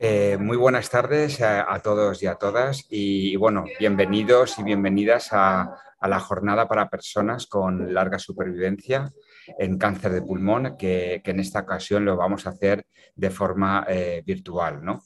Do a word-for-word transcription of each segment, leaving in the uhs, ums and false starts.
Eh, muy buenas tardes a, a todos y a todas y, y, bueno, bienvenidos y bienvenidas a, a la jornada para personas con larga supervivencia en cáncer de pulmón, que, que en esta ocasión lo vamos a hacer de forma eh, virtual, ¿no?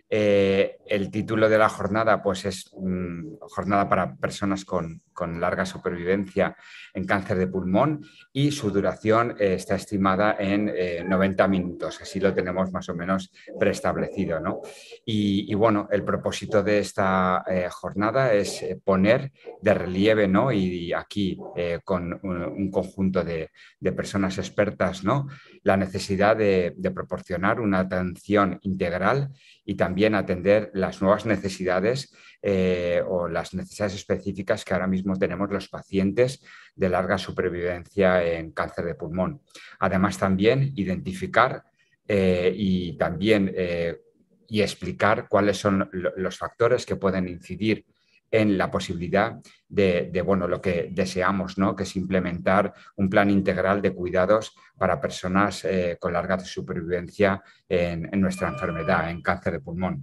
Eh, el título de la jornada pues es mm, jornada para personas con, con larga supervivencia en cáncer de pulmón y su duración eh, está estimada en eh, noventa minutos, así lo tenemos más o menos preestablecido, ¿no? Y, y, bueno, el propósito de esta eh, jornada es eh, poner de relieve, ¿no? Y aquí eh, con un, un conjunto de, de, personas expertas, ¿no? La necesidad de, de proporcionar una atención integral y también atender las nuevas necesidades eh, o las necesidades específicas que ahora mismo tenemos los pacientes de larga supervivencia en cáncer de pulmón. Además, también identificar eh, y también eh, y explicar cuáles son los factores que pueden incidir en la posibilidad de, de bueno, lo que deseamos, ¿no? Que es implementar un plan integral de cuidados para personas eh, con larga supervivencia en, en nuestra enfermedad, en cáncer de pulmón.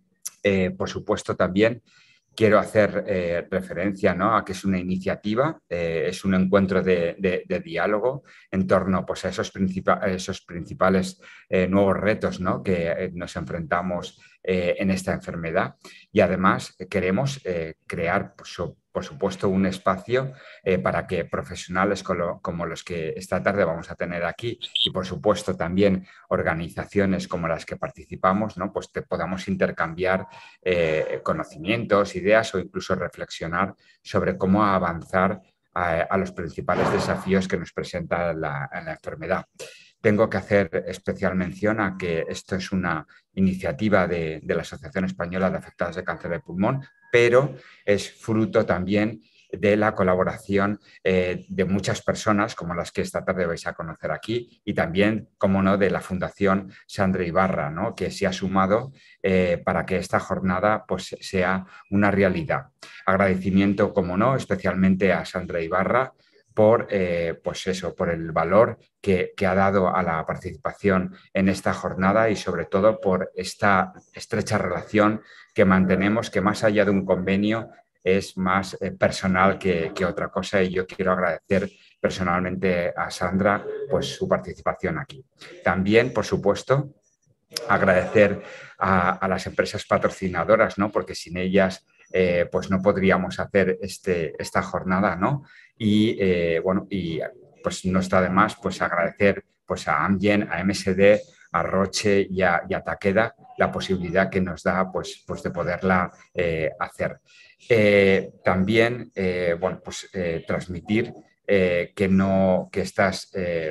Eh, por supuesto, también quiero hacer eh, referencia, ¿no? A que es una iniciativa, eh, es un encuentro de, de, de diálogo en torno, pues, a esos, princip esos principales eh, nuevos retos, ¿no? Que eh, nos enfrentamos eh, en esta enfermedad. Y además eh, queremos eh, crear, pues, por supuesto, un espacio eh, para que profesionales como, como los que esta tarde vamos a tener aquí y, por supuesto, también organizaciones como las que participamos, ¿no? Pues te podamos intercambiar eh, conocimientos, ideas o incluso reflexionar sobre cómo avanzar a, a los principales desafíos que nos presenta la, la enfermedad. Tengo que hacer especial mención a que esto es una iniciativa de, de la Asociación Española de Afectados de Cáncer de Pulmón, pero es fruto también de la colaboración eh, de muchas personas como las que esta tarde vais a conocer aquí y también, como no, de la Fundación Sandra Ibarra, ¿no? Que se ha sumado eh, para que esta jornada pues, sea una realidad. Agradecimiento, como no, especialmente a Sandra Ibarra por, eh, pues eso, por el valor que, que ha dado a la participación en esta jornada y sobre todo por esta estrecha relación que mantenemos, que más allá de un convenio es más eh, personal que, que otra cosa, y yo quiero agradecer personalmente a Sandra pues su participación aquí. También, por supuesto, agradecer a, a las empresas patrocinadoras, ¿no? Porque sin ellas eh, pues no podríamos hacer este, esta jornada, ¿no? Y eh, bueno, y pues no está de más pues agradecer pues a Amgen, a M S D, a Roche y a, y a Takeda la posibilidad que nos da pues, pues de poderla eh, hacer. Eh, también, eh, bueno, pues eh, transmitir eh, que, no, que estas eh,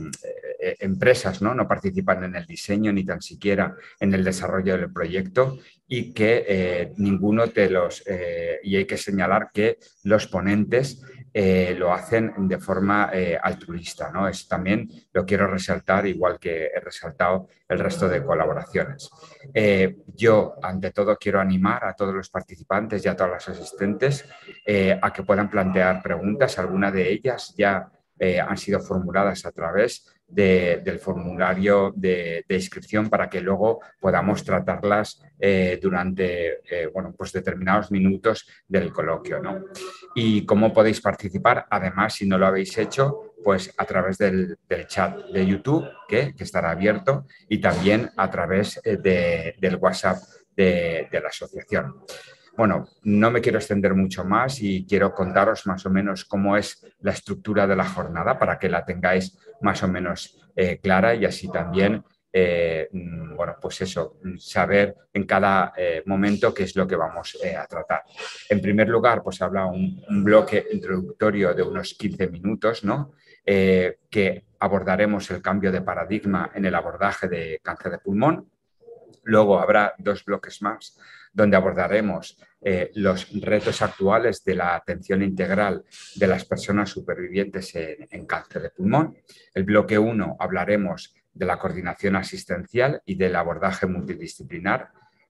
eh, empresas, ¿no? No participan en el diseño ni tan siquiera en el desarrollo del proyecto y que eh, ninguno de los, eh, y hay que señalar que los ponentes eh, lo hacen de forma eh, altruista, ¿no? Es, también lo quiero resaltar, igual que he resaltado el resto de colaboraciones. Eh, yo, ante todo, quiero animar a todos los participantes y a todos los asistentes eh, a que puedan plantear preguntas. Algunas de ellas ya eh, han sido formuladas a través de, del formulario de, de inscripción para que luego podamos tratarlas eh, durante eh, bueno, pues determinados minutos del coloquio, ¿no? Y cómo podéis participar, además, si no lo habéis hecho, pues a través del, del chat de YouTube, que, que, estará abierto, y también a través de, del WhatsApp de, de la asociación. Bueno, no me quiero extender mucho más y quiero contaros más o menos cómo es la estructura de la jornada para que la tengáis más o menos eh, clara y así también, eh, bueno, pues eso, saber en cada eh, momento qué es lo que vamos eh, a tratar. En primer lugar, pues habla un, un bloque introductorio de unos quince minutos, ¿no? Eh, que abordaremos el cambio de paradigma en el abordaje de cáncer de pulmón. Luego habrá dos bloques más donde abordaremos eh, los retos actuales de la atención integral de las personas supervivientes en, en cáncer de pulmón. El bloque uno hablaremos de la coordinación asistencial y del abordaje multidisciplinar.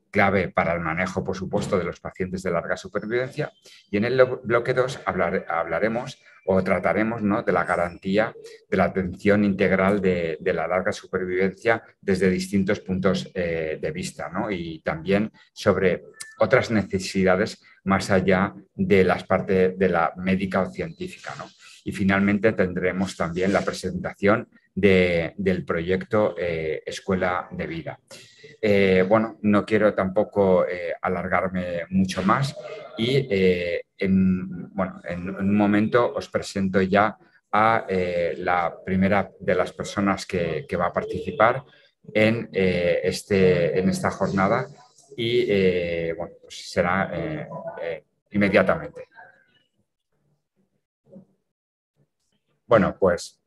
clave para el manejo, por supuesto, de los pacientes de larga supervivencia. Y en el bloque dos hablar, hablaremos o trataremos, ¿no?, de la garantía de la atención integral de, de la larga supervivencia desde distintos puntos eh, de vista, ¿no? Y también sobre otras necesidades más allá de las partes de la médica o científica, ¿no? Y finalmente tendremos también la presentación de, del proyecto eh, Escuela de Vida. Eh, bueno, no quiero tampoco eh, alargarme mucho más y eh, en, bueno, en un momento os presento ya a eh, la primera de las personas que, que va a participar en, eh, este, en esta jornada y eh, bueno, pues será eh, eh, inmediatamente. Bueno, pues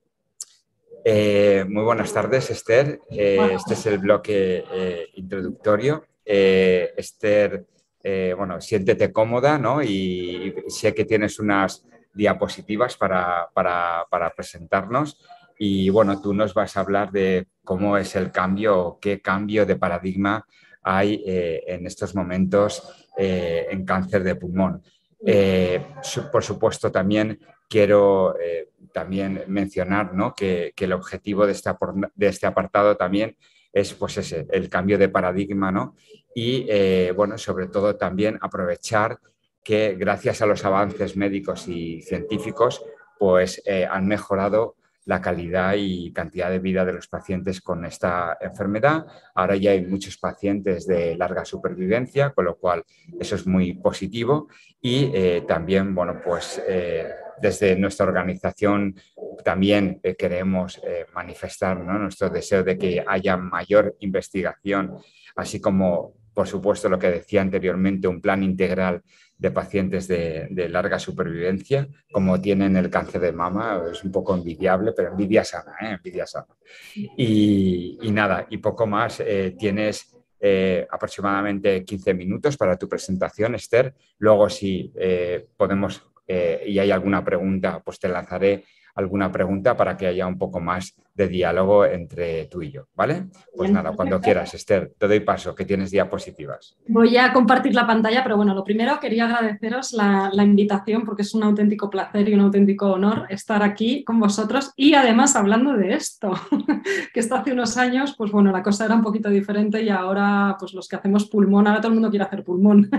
eh, muy buenas tardes, Esther. Eh, este es el bloque eh, introductorio. Eh, Esther, eh, bueno, siéntete cómoda, ¿no? Y, y sé que tienes unas diapositivas para, para, para presentarnos. Y bueno, tú nos vas a hablar de cómo es el cambio, qué cambio de paradigma hay eh, en estos momentos eh, en cáncer de pulmón. Eh, por supuesto, también quiero eh, también mencionar, ¿no?, que, que el objetivo de este, de este apartado también es, pues ese, el cambio de paradigma, ¿no? Y, eh, bueno, sobre todo también aprovechar que gracias a los avances médicos y científicos, pues eh, han mejorado la calidad y cantidad de vida de los pacientes con esta enfermedad. Ahora ya hay muchos pacientes de larga supervivencia, con lo cual eso es muy positivo. Y eh, también, bueno, pues eh, desde nuestra organización también eh, queremos eh, manifestar, ¿no?, nuestro deseo de que haya mayor investigación, así como, por supuesto, lo que decía anteriormente, un plan integral de pacientes de, de larga supervivencia, como tienen el cáncer de mama. Es un poco envidiable, pero envidia sana, ¿eh? Envidia sana. Y, y nada, y poco más. Eh, tienes eh, aproximadamente quince minutos para tu presentación, Esther. Luego, si eh, podemos eh, y hay alguna pregunta, pues te lanzaré alguna pregunta para que haya un poco más de diálogo entre tú y yo, ¿vale? Pues nada, cuando quieras, Esther, te doy paso, que tienes diapositivas. Voy a compartir la pantalla, pero bueno, lo primero quería agradeceros la, la invitación porque es un auténtico placer y un auténtico honor estar aquí con vosotros y además hablando de esto, que esto hace unos años, pues bueno, la cosa era un poquito diferente y ahora pues los que hacemos pulmón, ahora todo el mundo quiere hacer pulmón.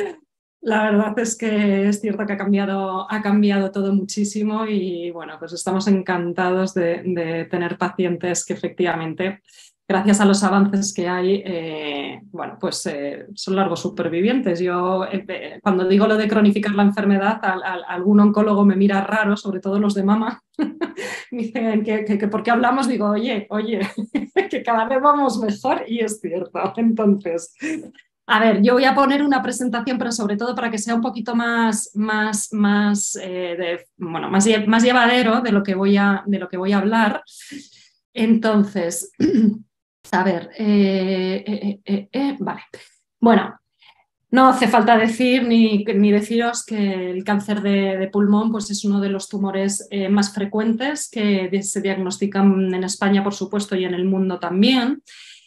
La verdad es que es cierto que ha cambiado, ha cambiado todo muchísimo y bueno, pues estamos encantados de, de tener pacientes que efectivamente, gracias a los avances que hay, eh, bueno, pues eh, son largos supervivientes. Yo eh, cuando digo lo de cronificar la enfermedad, a, a, algún oncólogo me mira raro, sobre todo los de mama. Me dicen que, que, que por qué hablamos, digo, oye, oye, que cada vez vamos mejor y es cierto. Entonces... A ver, yo voy a poner una presentación, pero sobre todo para que sea un poquito más, más, más, eh, de, bueno, más, más llevadero de lo que voy a, de lo que voy a hablar. Entonces, a ver, eh, eh, eh, eh, vale. Bueno, no hace falta decir ni, ni deciros que el cáncer de, de pulmón pues es uno de los tumores eh, más frecuentes que se diagnostican en España, por supuesto, y en el mundo también.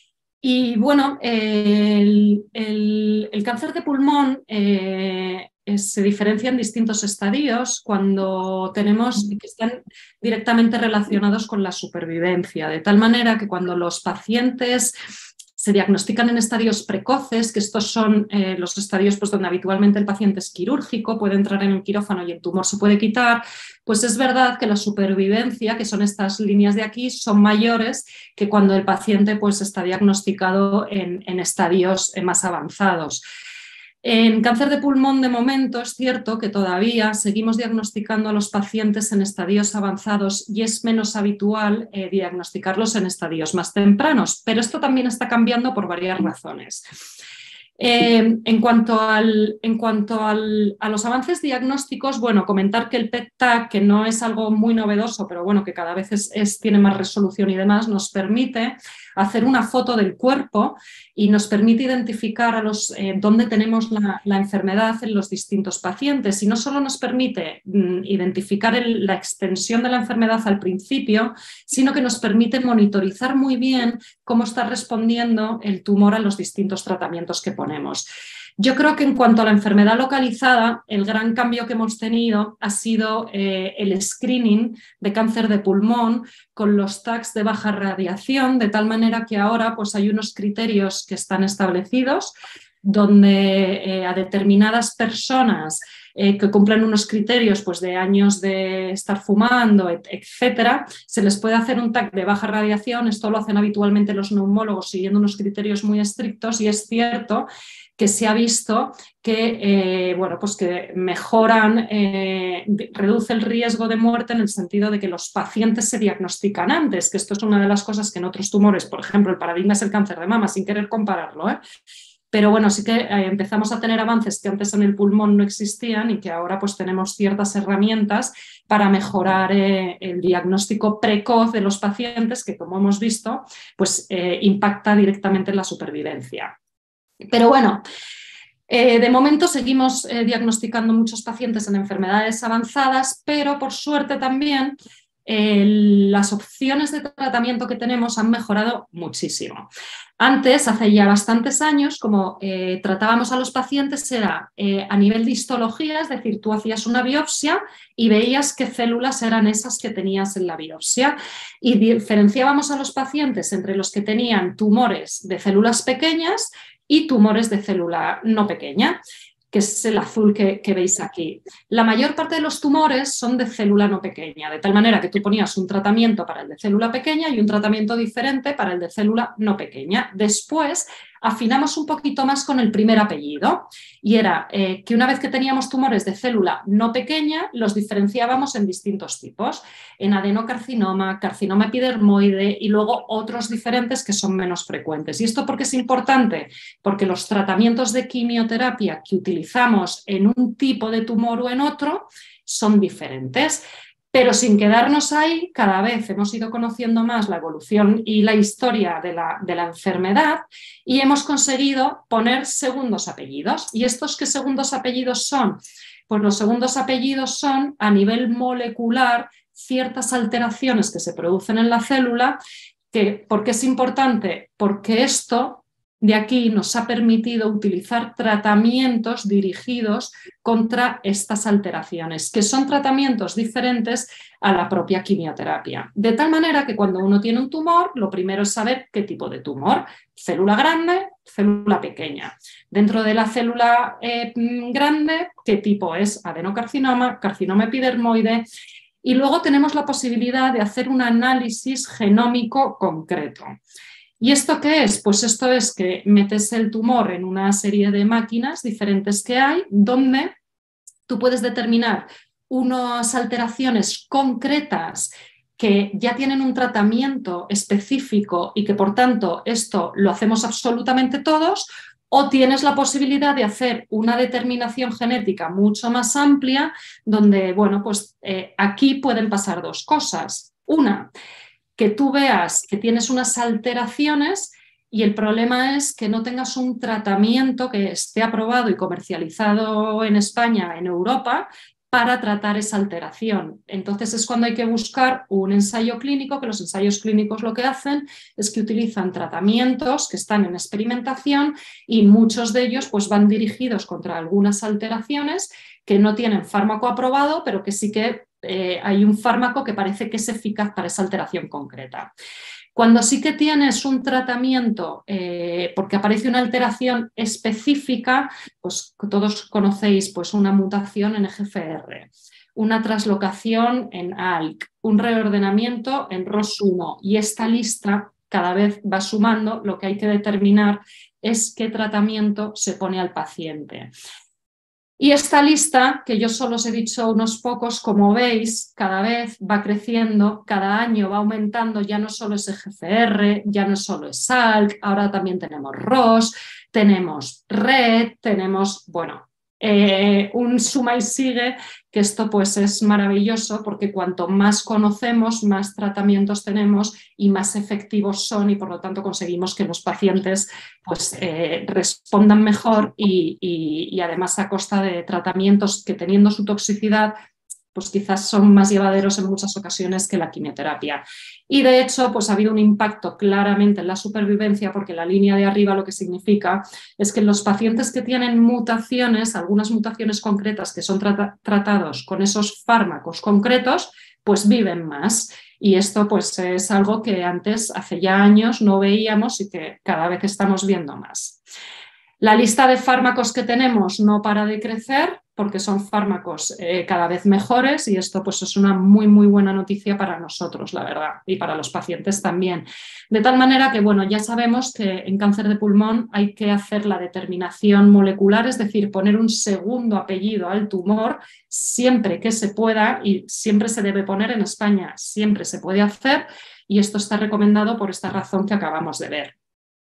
Y bueno, el, el, el cáncer de pulmón eh, es, se diferencia en distintos estadios cuando tenemos que están directamente relacionados con la supervivencia, de tal manera que cuando los pacientes se diagnostican en estadios precoces, que estos son eh, los estadios pues, donde habitualmente el paciente es quirúrgico, puede entrar en el quirófano y el tumor se puede quitar, pues es verdad que la supervivencia, que son estas líneas de aquí, son mayores que cuando el paciente pues, está diagnosticado en, en estadios más avanzados. En cáncer de pulmón, de momento, es cierto que todavía seguimos diagnosticando a los pacientes en estadios avanzados y es menos habitual eh, diagnosticarlos en estadios más tempranos, pero esto también está cambiando por varias razones. Eh, en cuanto, al, en cuanto al, a los avances diagnósticos, bueno, comentar que el P E T tag, que no es algo muy novedoso, pero bueno, que cada vez es, es, tiene más resolución y demás, nos permite hacer una foto del cuerpo y nos permite identificar a los, eh, dónde tenemos la, la enfermedad en los distintos pacientes. Y no solo nos permite mm, identificar el, la extensión de la enfermedad al principio, sino que nos permite monitorizar muy bien cómo está respondiendo el tumor a los distintos tratamientos que ponemos. Yo creo que en cuanto a la enfermedad localizada, el gran cambio que hemos tenido ha sido eh, el screening de cáncer de pulmón con los tags de baja radiación, de tal manera que ahora pues, hay unos criterios que están establecidos donde eh, a determinadas personas eh, que cumplen unos criterios pues, de años de estar fumando, etcétera, se les puede hacer un tag de baja radiación. Esto lo hacen habitualmente los neumólogos siguiendo unos criterios muy estrictos y es cierto que se ha visto que, eh, bueno, pues que mejoran, eh, reduce el riesgo de muerte en el sentido de que los pacientes se diagnostican antes, que esto es una de las cosas que en otros tumores, por ejemplo, el paradigma es el cáncer de mama, sin querer compararlo, ¿eh? Pero bueno, sí que eh, empezamos a tener avances que antes en el pulmón no existían y que ahora pues tenemos ciertas herramientas para mejorar eh, el diagnóstico precoz de los pacientes que, como hemos visto, pues eh, impacta directamente en la supervivencia. Pero bueno, eh, de momento seguimos eh, diagnosticando muchos pacientes en enfermedades avanzadas, pero por suerte también eh, las opciones de tratamiento que tenemos han mejorado muchísimo. Antes, hace ya bastantes años, como eh, tratábamos a los pacientes era eh, a nivel de histología, es decir, tú hacías una biopsia y veías qué células eran esas que tenías en la biopsia y diferenciábamos a los pacientes entre los que tenían tumores de células pequeñas y tumores de célula no pequeña, que es el azul que, que veis aquí. La mayor parte de los tumores son de célula no pequeña, de tal manera que tú ponías un tratamiento para el de célula pequeña y un tratamiento diferente para el de célula no pequeña. Después afinamos un poquito más con el primer apellido y era eh, que una vez que teníamos tumores de célula no pequeña, los diferenciábamos en distintos tipos, en adenocarcinoma, carcinoma epidermoide y luego otros diferentes que son menos frecuentes. ¿Y esto por qué es importante? Porque los tratamientos de quimioterapia que utilizamos en un tipo de tumor o en otro son diferentes. Pero sin quedarnos ahí, cada vez hemos ido conociendo más la evolución y la historia de la, de la enfermedad y hemos conseguido poner segundos apellidos. ¿Y estos qué segundos apellidos son? Pues los segundos apellidos son, a nivel molecular, ciertas alteraciones que se producen en la célula. Que, ¿por qué es importante? Porque esto de aquí nos ha permitido utilizar tratamientos dirigidos contra estas alteraciones, que son tratamientos diferentes a la propia quimioterapia. De tal manera que cuando uno tiene un tumor, lo primero es saber qué tipo de tumor. Célula grande, célula pequeña. Dentro de la célula eh, grande, ¿qué tipo es? Adenocarcinoma, carcinoma epidermoide. Y luego tenemos la posibilidad de hacer un análisis genómico concreto. ¿Y esto qué es? Pues esto es que metes el tumor en una serie de máquinas diferentes que hay, donde tú puedes determinar unas alteraciones concretas que ya tienen un tratamiento específico y que por tanto esto lo hacemos absolutamente todos, o tienes la posibilidad de hacer una determinación genética mucho más amplia, donde, bueno, pues eh, aquí pueden pasar dos cosas. Una, que tú veas que tienes unas alteraciones y el problema es que no tengas un tratamiento que esté aprobado y comercializado en España, en Europa, para tratar esa alteración. Entonces es cuando hay que buscar un ensayo clínico, que los ensayos clínicos lo que hacen es que utilizan tratamientos que están en experimentación y muchos de ellos pues, van dirigidos contra algunas alteraciones que no tienen fármaco aprobado, pero que sí que Eh, hay un fármaco que parece que es eficaz para esa alteración concreta. Cuando sí que tienes un tratamiento eh, porque aparece una alteración específica, pues todos conocéis pues, una mutación en E G F R, una traslocación en A L K, un reordenamiento en R O S uno y esta lista cada vez va sumando. Lo que hay que determinar es qué tratamiento se pone al paciente. Y esta lista, que yo solo os he dicho unos pocos, como veis, cada vez va creciendo, cada año va aumentando, ya no solo es E G C R, ya no solo es Salk, ahora también tenemos R O S, tenemos Red, tenemos, bueno, eh, un suma y sigue, que esto pues es maravilloso porque cuanto más conocemos, más tratamientos tenemos y más efectivos son y por lo tanto conseguimos que los pacientes pues, eh, respondan mejor y, y, y además a costa de tratamientos que teniendo su toxicidad pues quizás son más llevaderos en muchas ocasiones que la quimioterapia. Y de hecho, pues ha habido un impacto claramente en la supervivencia porque la línea de arriba lo que significa es que los pacientes que tienen mutaciones, algunas mutaciones concretas que son tra- tratados con esos fármacos concretos, pues viven más. Y esto pues es algo que antes, hace ya años, no veíamos y que cada vez estamos viendo más. La lista de fármacos que tenemos no para de crecer porque son fármacos eh, cada vez mejores y esto pues es una muy muy buena noticia para nosotros, la verdad, y para los pacientes también. De tal manera que, bueno, ya sabemos que en cáncer de pulmón hay que hacer la determinación molecular, es decir, poner un segundo apellido al tumor siempre que se pueda y siempre se debe poner en España, siempre se puede hacer y esto está recomendado por esta razón que acabamos de ver.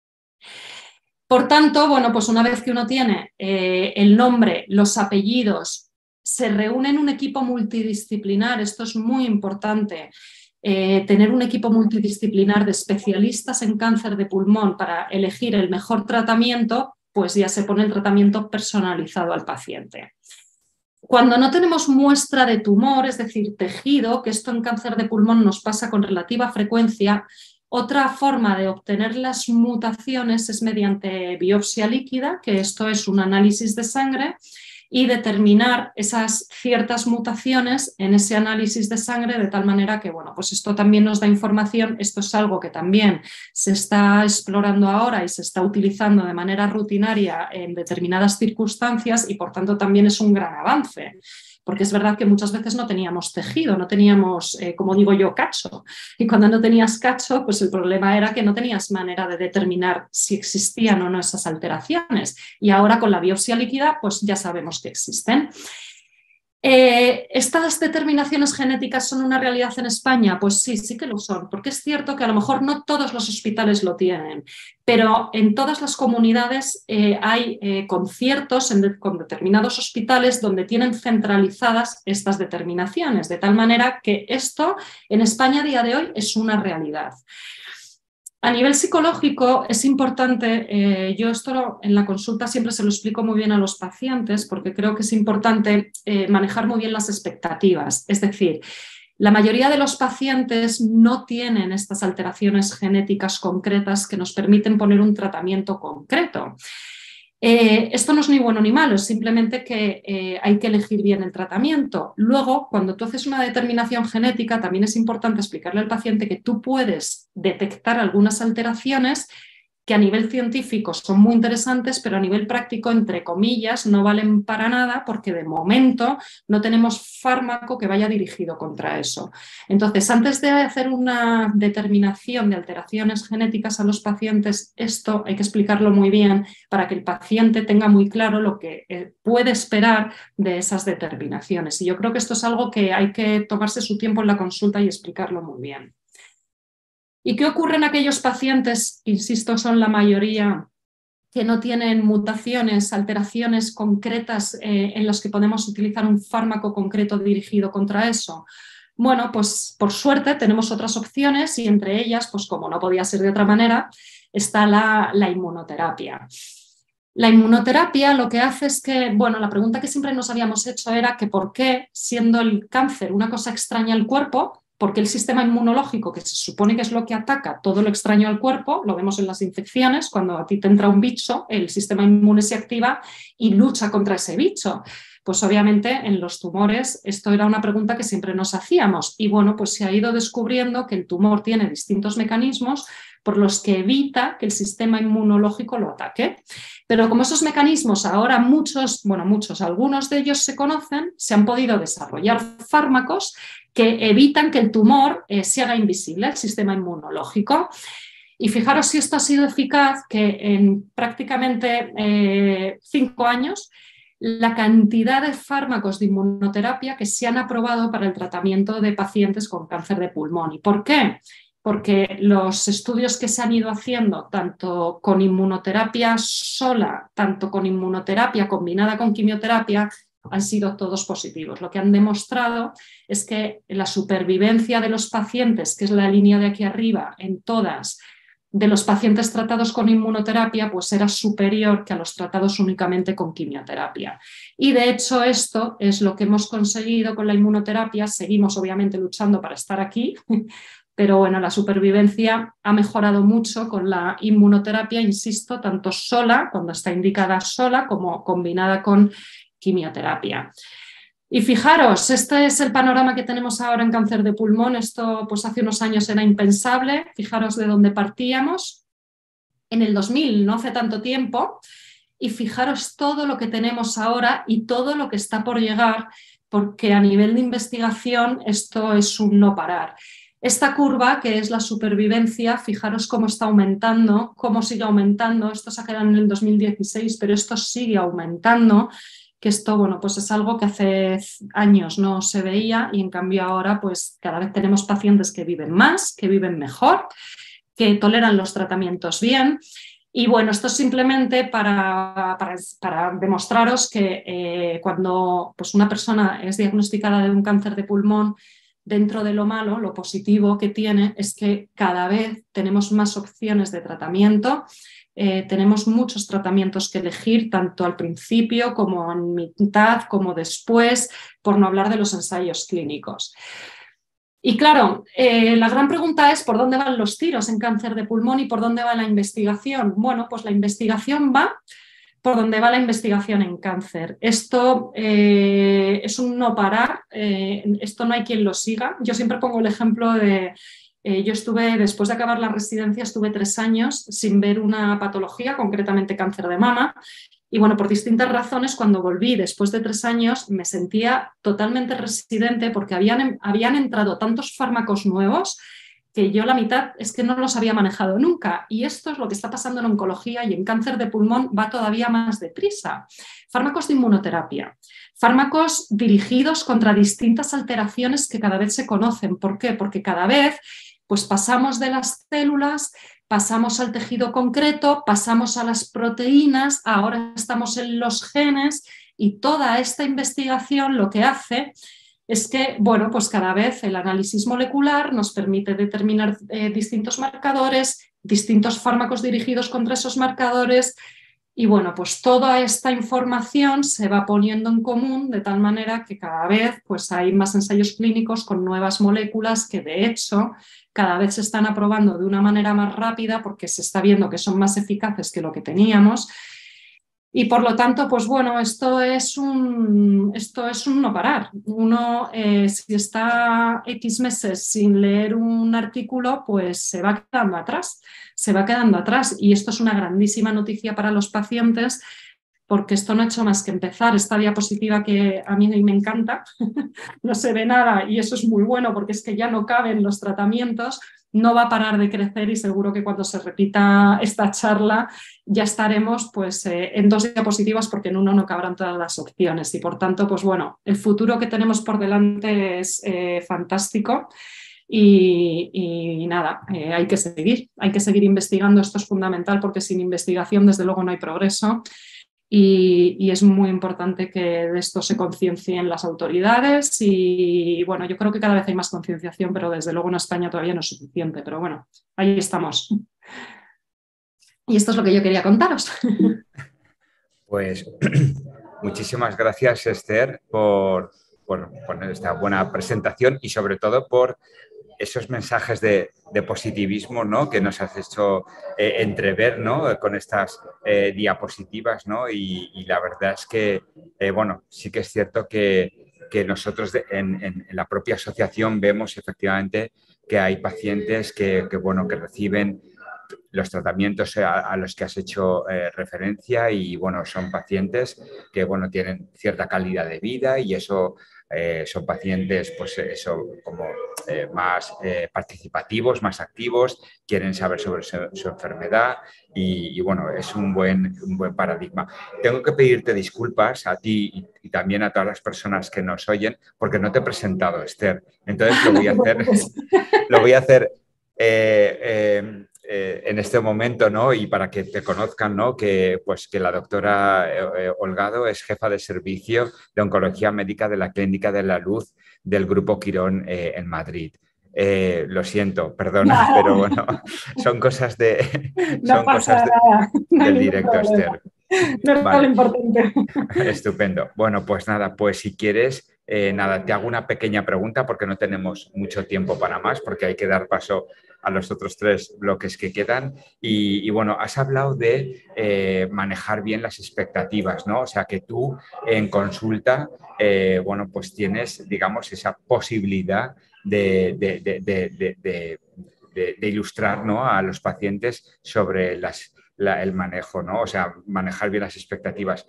Por tanto, bueno, pues una vez que uno tiene eh, el nombre, los apellidos, se reúne en un equipo multidisciplinar, esto es muy importante, eh, tener un equipo multidisciplinar de especialistas en cáncer de pulmón para elegir el mejor tratamiento, pues ya se pone el tratamiento personalizado al paciente. Cuando no tenemos muestra de tumor, es decir, tejido, que esto en cáncer de pulmón nos pasa con relativa frecuencia, otra forma de obtener las mutaciones es mediante biopsia líquida, que esto es un análisis de sangre, y determinar esas ciertas mutaciones en ese análisis de sangre de tal manera que, bueno, pues esto también nos da información, esto es algo que también se está explorando ahora y se está utilizando de manera rutinaria en determinadas circunstancias y por tanto también es un gran avance. Porque es verdad que muchas veces no teníamos tejido, no teníamos, eh, como digo yo, cacho. Y cuando no tenías cacho, pues el problema era que no tenías manera de determinar si existían o no esas alteraciones. Y ahora con la biopsia líquida, pues ya sabemos que existen. Eh, ¿Estas determinaciones genéticas son una realidad en España? Pues sí, sí que lo son, porque es cierto que a lo mejor no todos los hospitales lo tienen, pero en todas las comunidades eh, hay eh, conciertos en de, con determinados hospitales donde tienen centralizadas estas determinaciones, de tal manera que esto en España a día de hoy es una realidad. A nivel psicológico es importante, eh, yo esto en la consulta siempre se lo explico muy bien a los pacientes porque creo que es importante eh, manejar muy bien las expectativas. Es decir, la mayoría de los pacientes no tienen estas alteraciones genéticas concretas que nos permiten poner un tratamiento concreto. Eh, esto no es ni bueno ni malo, es simplemente que eh, hay que elegir bien el tratamiento. Luego, cuando tú haces una determinación genética, también es importante explicarle al paciente que tú puedes detectar algunas alteraciones que a nivel científico son muy interesantes, pero a nivel práctico, entre comillas, no valen para nada porque de momento no tenemos fármaco que vaya dirigido contra eso. Entonces, antes de hacer una determinación de alteraciones genéticas a los pacientes, esto hay que explicarlo muy bien para que el paciente tenga muy claro lo que puede esperar de esas determinaciones. Y yo creo que esto es algo que hay que tomarse su tiempo en la consulta y explicarlo muy bien. ¿Y qué ocurre en aquellos pacientes, insisto, son la mayoría, que no tienen mutaciones, alteraciones concretas eh, en las que podemos utilizar un fármaco concreto dirigido contra eso? Bueno, pues por suerte tenemos otras opciones y entre ellas, pues como no podía ser de otra manera, está la, la inmunoterapia. La inmunoterapia lo que hace es que, bueno, la pregunta que siempre nos habíamos hecho era que por qué, siendo el cáncer una cosa extraña al cuerpo, porque el sistema inmunológico, que se supone que es lo que ataca todo lo extraño al cuerpo, lo vemos en las infecciones, cuando a ti te entra un bicho, el sistema inmune se activa y lucha contra ese bicho. Pues obviamente en los tumores esto era una pregunta que siempre nos hacíamos y bueno, pues se ha ido descubriendo que el tumor tiene distintos mecanismos por los que evita que el sistema inmunológico lo ataque. Pero como esos mecanismos ahora muchos, bueno muchos, algunos de ellos se conocen, se han podido desarrollar fármacos que evitan que el tumor eh, se haga invisible al sistema inmunológico. Y fijaros si esto ha sido eficaz, que en prácticamente eh, cinco años la cantidad de fármacos de inmunoterapia que se han aprobado para el tratamiento de pacientes con cáncer de pulmón. ¿Y por qué? Porque los estudios que se han ido haciendo, tanto con inmunoterapia sola, tanto con inmunoterapia combinada con quimioterapia, han sido todos positivos. Lo que han demostrado es que la supervivencia de los pacientes, que es la línea de aquí arriba, en todas, de los pacientes tratados con inmunoterapia, pues era superior que a los tratados únicamente con quimioterapia. Y de hecho esto es lo que hemos conseguido con la inmunoterapia. Seguimos obviamente luchando para estar aquí, pero bueno, la supervivencia ha mejorado mucho con la inmunoterapia, insisto, tanto sola, cuando está indicada sola, como combinada con quimioterapia. Y fijaros, este es el panorama que tenemos ahora en cáncer de pulmón. Esto pues hace unos años era impensable. Fijaros de dónde partíamos en el dos mil, no hace tanto tiempo, y fijaros todo lo que tenemos ahora y todo lo que está por llegar, porque a nivel de investigación esto es un no parar. Esta curva, que es la supervivencia, fijaros cómo está aumentando, cómo sigue aumentando. Esto se ha quedado en el dos mil dieciséis, pero esto sigue aumentando, que esto, bueno, pues es algo que hace años no se veía y en cambio ahora pues cada vez tenemos pacientes que viven más, que viven mejor, que toleran los tratamientos bien. Y bueno, esto es simplemente para, para, para demostraros que eh, cuando pues una persona es diagnosticada de un cáncer de pulmón, dentro de lo malo, lo positivo que tiene es que cada vez tenemos más opciones de tratamiento. Eh, tenemos muchos tratamientos que elegir, tanto al principio como en mitad, como después, por no hablar de los ensayos clínicos. Y claro, eh, la gran pregunta es ¿por dónde van los tiros en cáncer de pulmón y por dónde va la investigación? Bueno, pues la investigación va por donde va la investigación en cáncer. Esto eh, es un no parar, eh, esto no hay quien lo siga. Yo siempre pongo el ejemplo de... Eh, yo estuve, después de acabar la residencia, estuve tres años sin ver una patología, concretamente cáncer de mama, y bueno, por distintas razones, cuando volví después de tres años, me sentía totalmente residente porque habían, habían entrado tantos fármacos nuevos que yo la mitad es que no los había manejado nunca. Y esto es lo que está pasando en oncología y en cáncer de pulmón va todavía más deprisa. Fármacos de inmunoterapia, fármacos dirigidos contra distintas alteraciones que cada vez se conocen. ¿Por qué? Porque cada vez pues pasamos de las células, pasamos al tejido concreto, pasamos a las proteínas, ahora estamos en los genes y toda esta investigación lo que hace es que, bueno, pues cada vez el análisis molecular nos permite determinar eh, distintos marcadores, distintos fármacos dirigidos contra esos marcadores y, bueno, pues toda esta información se va poniendo en común de tal manera que cada vez pues hay más ensayos clínicos con nuevas moléculas que, de hecho, cada vez se están aprobando de una manera más rápida porque se está viendo que son más eficaces que lo que teníamos. Y por lo tanto, pues bueno, esto es un, esto es un no parar. Uno, eh, si está X meses sin leer un artículo, pues se va quedando atrás, se va quedando atrás. Y esto es una grandísima noticia para los pacientes, porque esto no ha hecho más que empezar. Esta diapositiva que a mí me encanta, no se ve nada y eso es muy bueno porque es que ya no caben los tratamientos, no va a parar de crecer y seguro que cuando se repita esta charla ya estaremos pues, eh, en dos diapositivas porque en uno no cabrán todas las opciones y por tanto, pues bueno, el futuro que tenemos por delante es eh, fantástico. Y, y nada, eh, hay que seguir, hay que seguir investigando, esto es fundamental porque sin investigación desde luego no hay progreso. Y, y es muy importante que de esto se conciencien las autoridades y bueno, yo creo que cada vez hay más concienciación, pero desde luego en España todavía no es suficiente, pero bueno, ahí estamos. Y esto es lo que yo quería contaros. Pues muchísimas gracias, Esther, por, por poner esta buena presentación y sobre todo por esos mensajes de, de positivismo, ¿no?, que nos has hecho eh, entrever, ¿no?, con estas eh, diapositivas, ¿no? Y, y la verdad es que, eh, bueno, sí que es cierto que, que nosotros de, en, en, en la propia asociación vemos efectivamente que hay pacientes que, que, bueno, que reciben los tratamientos a, a los que has hecho eh, referencia y bueno, son pacientes que bueno, tienen cierta calidad de vida y eso eh, son pacientes pues eso como eh, más eh, participativos, más activos, quieren saber sobre su, su enfermedad y, y bueno, es un buen, un buen paradigma. Tengo que pedirte disculpas a ti y, y también a todas las personas que nos oyen porque no te he presentado, Esther. Entonces lo voy a hacer, lo voy a hacer eh, eh, eh, en este momento, ¿no? Y para que te conozcan, ¿no? Que, pues, que la doctora eh, Holgado es jefa de servicio de oncología médica de la Clínica de la Luz del Grupo Quirón eh, en Madrid. Eh, lo siento, perdona, No, pero bueno, son cosas, de, no son pasa cosas de, nada, no hay del ningún directo, problema. Esther. No es lo Vale, importante. estupendo. Bueno, pues nada, pues si quieres, eh, nada, te hago una pequeña pregunta porque no tenemos mucho tiempo para más, porque hay que dar paso a los otros tres bloques que quedan. Y, y bueno, has hablado de eh, manejar bien las expectativas, ¿no? O sea, que tú en consulta, eh, bueno, pues tienes, digamos, esa posibilidad de, de, de, de, de, de, de ilustrar, ¿no? A los pacientes sobre las la, el manejo, ¿no? O sea, manejar bien las expectativas.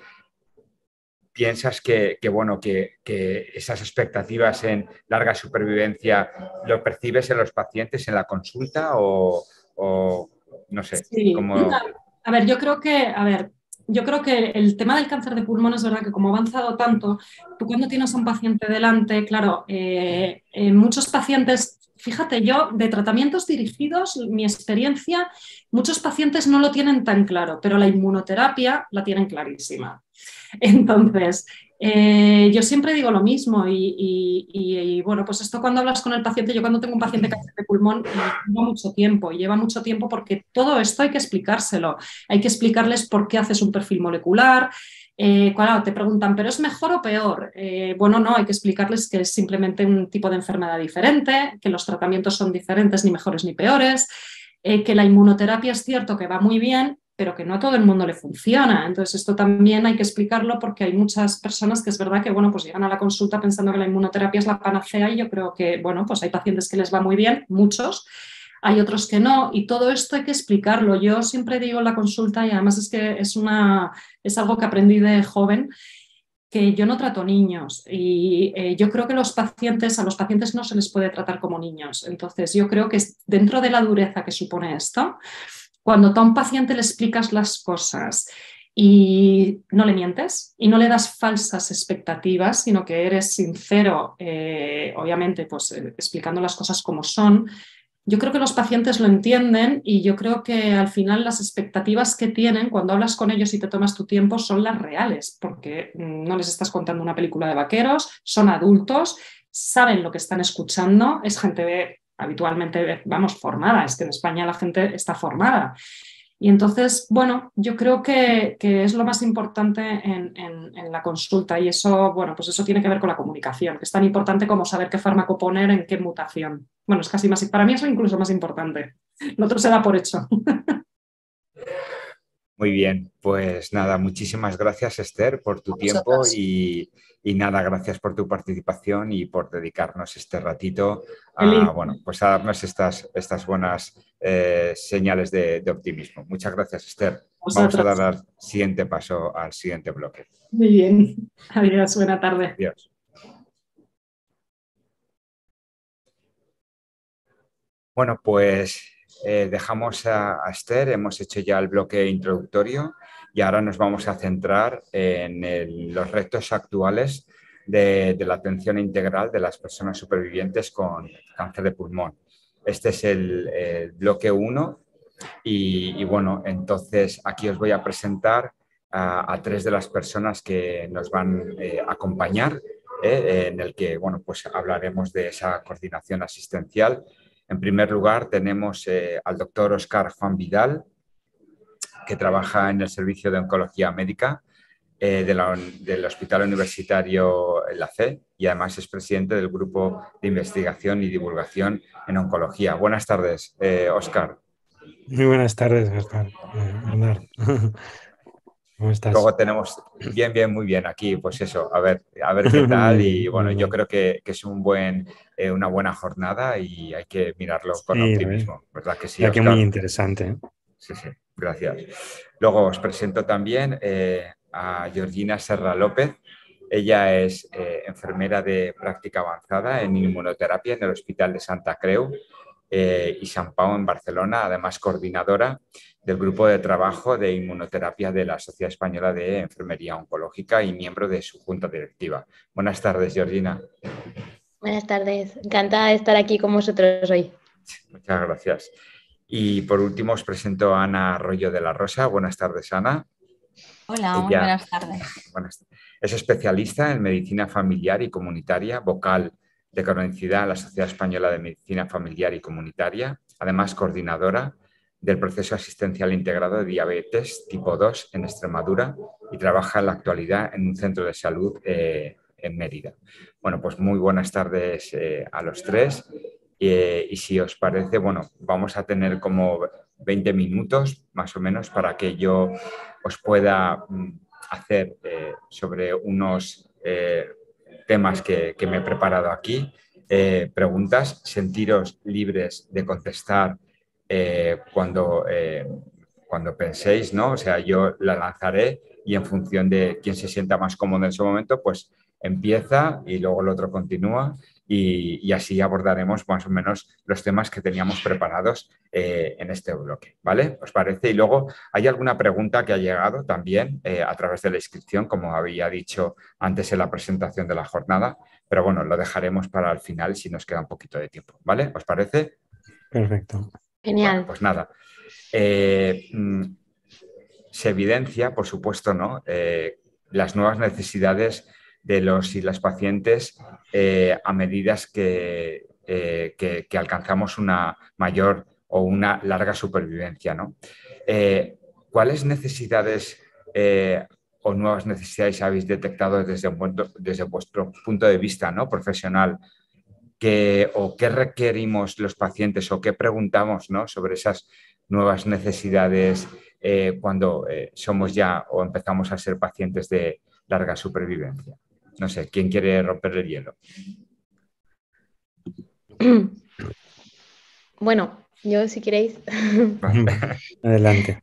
¿Piensas que, que bueno, que, que, esas expectativas en larga supervivencia lo percibes en los pacientes en la consulta o, o no sé, Sí, cómo... a ver, yo creo que, a ver, yo creo que el tema del cáncer de pulmón es verdad que como ha avanzado tanto, tú cuando tienes a un paciente delante, claro, eh, eh, muchos pacientes, fíjate, yo de tratamientos dirigidos, mi experiencia, muchos pacientes no lo tienen tan claro, pero la inmunoterapia la tienen clarísima. Entonces, eh, yo siempre digo lo mismo y, y, y, y, bueno, pues esto cuando hablas con el paciente, yo cuando tengo un paciente cáncer de pulmón, lleva mucho tiempo, y lleva mucho tiempo porque todo esto hay que explicárselo, hay que explicarles por qué haces un perfil molecular. Eh, claro, te preguntan, ¿pero es mejor o peor? Eh, bueno, no, hay que explicarles que es simplemente un tipo de enfermedad diferente, que los tratamientos son diferentes, ni mejores ni peores, eh, que la inmunoterapia es cierto que va muy bien, pero que no a todo el mundo le funciona. Entonces, esto también hay que explicarlo porque hay muchas personas que es verdad que, bueno, pues llegan a la consulta pensando que la inmunoterapia es la panacea y yo creo que, bueno, pues hay pacientes que les va muy bien, muchos, hay otros que no, y todo esto hay que explicarlo. Yo siempre digo en la consulta, y además es que es, una, es algo que aprendí de joven, que yo no trato niños y eh, yo creo que los pacientes, a los pacientes no se les puede tratar como niños. Entonces, yo creo que dentro de la dureza que supone esto, cuando tú a un paciente le explicas las cosas y no le mientes y no le das falsas expectativas, sino que eres sincero, eh, obviamente, pues eh, explicando las cosas como son, yo creo que los pacientes lo entienden y yo creo que al final las expectativas que tienen cuando hablas con ellos y te tomas tu tiempo son las reales, porque no les estás contando una película de vaqueros, son adultos, saben lo que están escuchando, es gente de, habitualmente, vamos, formada, es que en España la gente está formada. Y entonces, bueno, yo creo que, que es lo más importante en, en, en la consulta y eso, bueno, pues eso tiene que ver con la comunicación, que es tan importante como saber qué fármaco poner en qué mutación. Bueno, es casi más, para mí es incluso más importante. Lo otro se da por hecho. Muy bien, pues nada, muchísimas gracias Esther por tu tiempo y, y nada, gracias por tu participación y por dedicarnos este ratito a, Feliz. bueno, pues a darnos estas, estas buenas eh, señales de, de optimismo. Muchas gracias Esther. Vamos a dar Vosotros. al siguiente paso, al siguiente bloque. Muy bien. Adiós, buena tarde. Adiós. Bueno, pues eh, dejamos a, a Esther, hemos hecho ya el bloque introductorio y ahora nos vamos a centrar en el- los retos actuales de, de la atención integral de las personas supervivientes con cáncer de pulmón. Este es el, el bloque uno y, y bueno, entonces aquí os voy a presentar a, a tres de las personas que nos van eh, a acompañar, eh, en el que bueno, pues hablaremos de esa coordinación asistencial. En primer lugar, tenemos eh, al doctor Óscar Juan Vidal, que trabaja en el Servicio de Oncología Médica eh, de la, del Hospital Universitario La C y además es presidente del Grupo de Investigación y Divulgación en Oncología. Buenas tardes, eh, Óscar. Muy buenas tardes, Gaspar. Eh, Bernard. ¿Cómo estás? Luego tenemos, bien, bien, muy bien aquí, pues eso, a ver, a ver qué tal. Muy Y bien, bueno, muy yo bien. creo que, que es un buen, eh, una buena jornada y hay que mirarlo con Sí, la verdad optimismo, ¿verdad que sí, la que muy Oscar? interesante, ¿eh? Sí, sí, gracias. Luego os presento también eh, a Georgina Serra López. Ella es eh, enfermera de práctica avanzada en inmunoterapia en el Hospital de Santa Creu eh, y Sant Pau en Barcelona, además coordinadora del grupo de trabajo de inmunoterapia de la Sociedad Española de Enfermería Oncológica y miembro de su junta directiva. Buenas tardes, Georgina. Buenas tardes, encantada de estar aquí con vosotros hoy. Muchas gracias. Y por último os presento a Ana Arroyo de la Rosa. Buenas tardes, Ana. Hola, muy Ella buenas tardes. buenas- es especialista en medicina familiar y comunitaria, vocal de cronicidad a la Sociedad Española de Medicina Familiar y Comunitaria, además coordinadora del proceso asistencial integrado de diabetes tipo dos en Extremadura y trabaja en la actualidad en un centro de salud eh, en Mérida. Bueno, pues muy buenas tardes eh, a los tres. Eh, y si os parece, bueno, vamos a tener como veinte minutos más o menos para que yo os pueda mm, hacer eh, sobre unos eh, temas que, que, me he preparado aquí, eh, preguntas, sentiros libres de contestar eh, cuando, eh, cuando penséis, ¿no? O sea, yo la lanzaré y en función de quién se sienta más cómodo en ese momento, pues empieza y luego el otro continúa y, y así abordaremos más o menos los temas que teníamos preparados eh, en este bloque, ¿vale? ¿Os parece? Y luego hay alguna pregunta que ha llegado también eh, a través de la inscripción, como había dicho antes en la presentación de la jornada, pero bueno, lo dejaremos para el final si nos queda un poquito de tiempo, ¿vale? ¿Os parece? Perfecto. Genial. Bueno, pues nada. Eh, mm, se evidencia, por supuesto, ¿no? Eh, las nuevas necesidades de los y las pacientes eh, a medida que, eh, que, que, alcanzamos una mayor o una larga supervivencia, ¿no? Eh, ¿Cuáles necesidades eh, o nuevas necesidades habéis detectado desde, desde vuestro punto de vista, ¿no? profesional? Que, o qué requerimos los pacientes o qué preguntamos, ¿no? sobre esas nuevas necesidades eh, cuando eh, somos ya o empezamos a ser pacientes de larga supervivencia. No sé, ¿quién quiere romper el hielo? Bueno, yo si queréis. Adelante.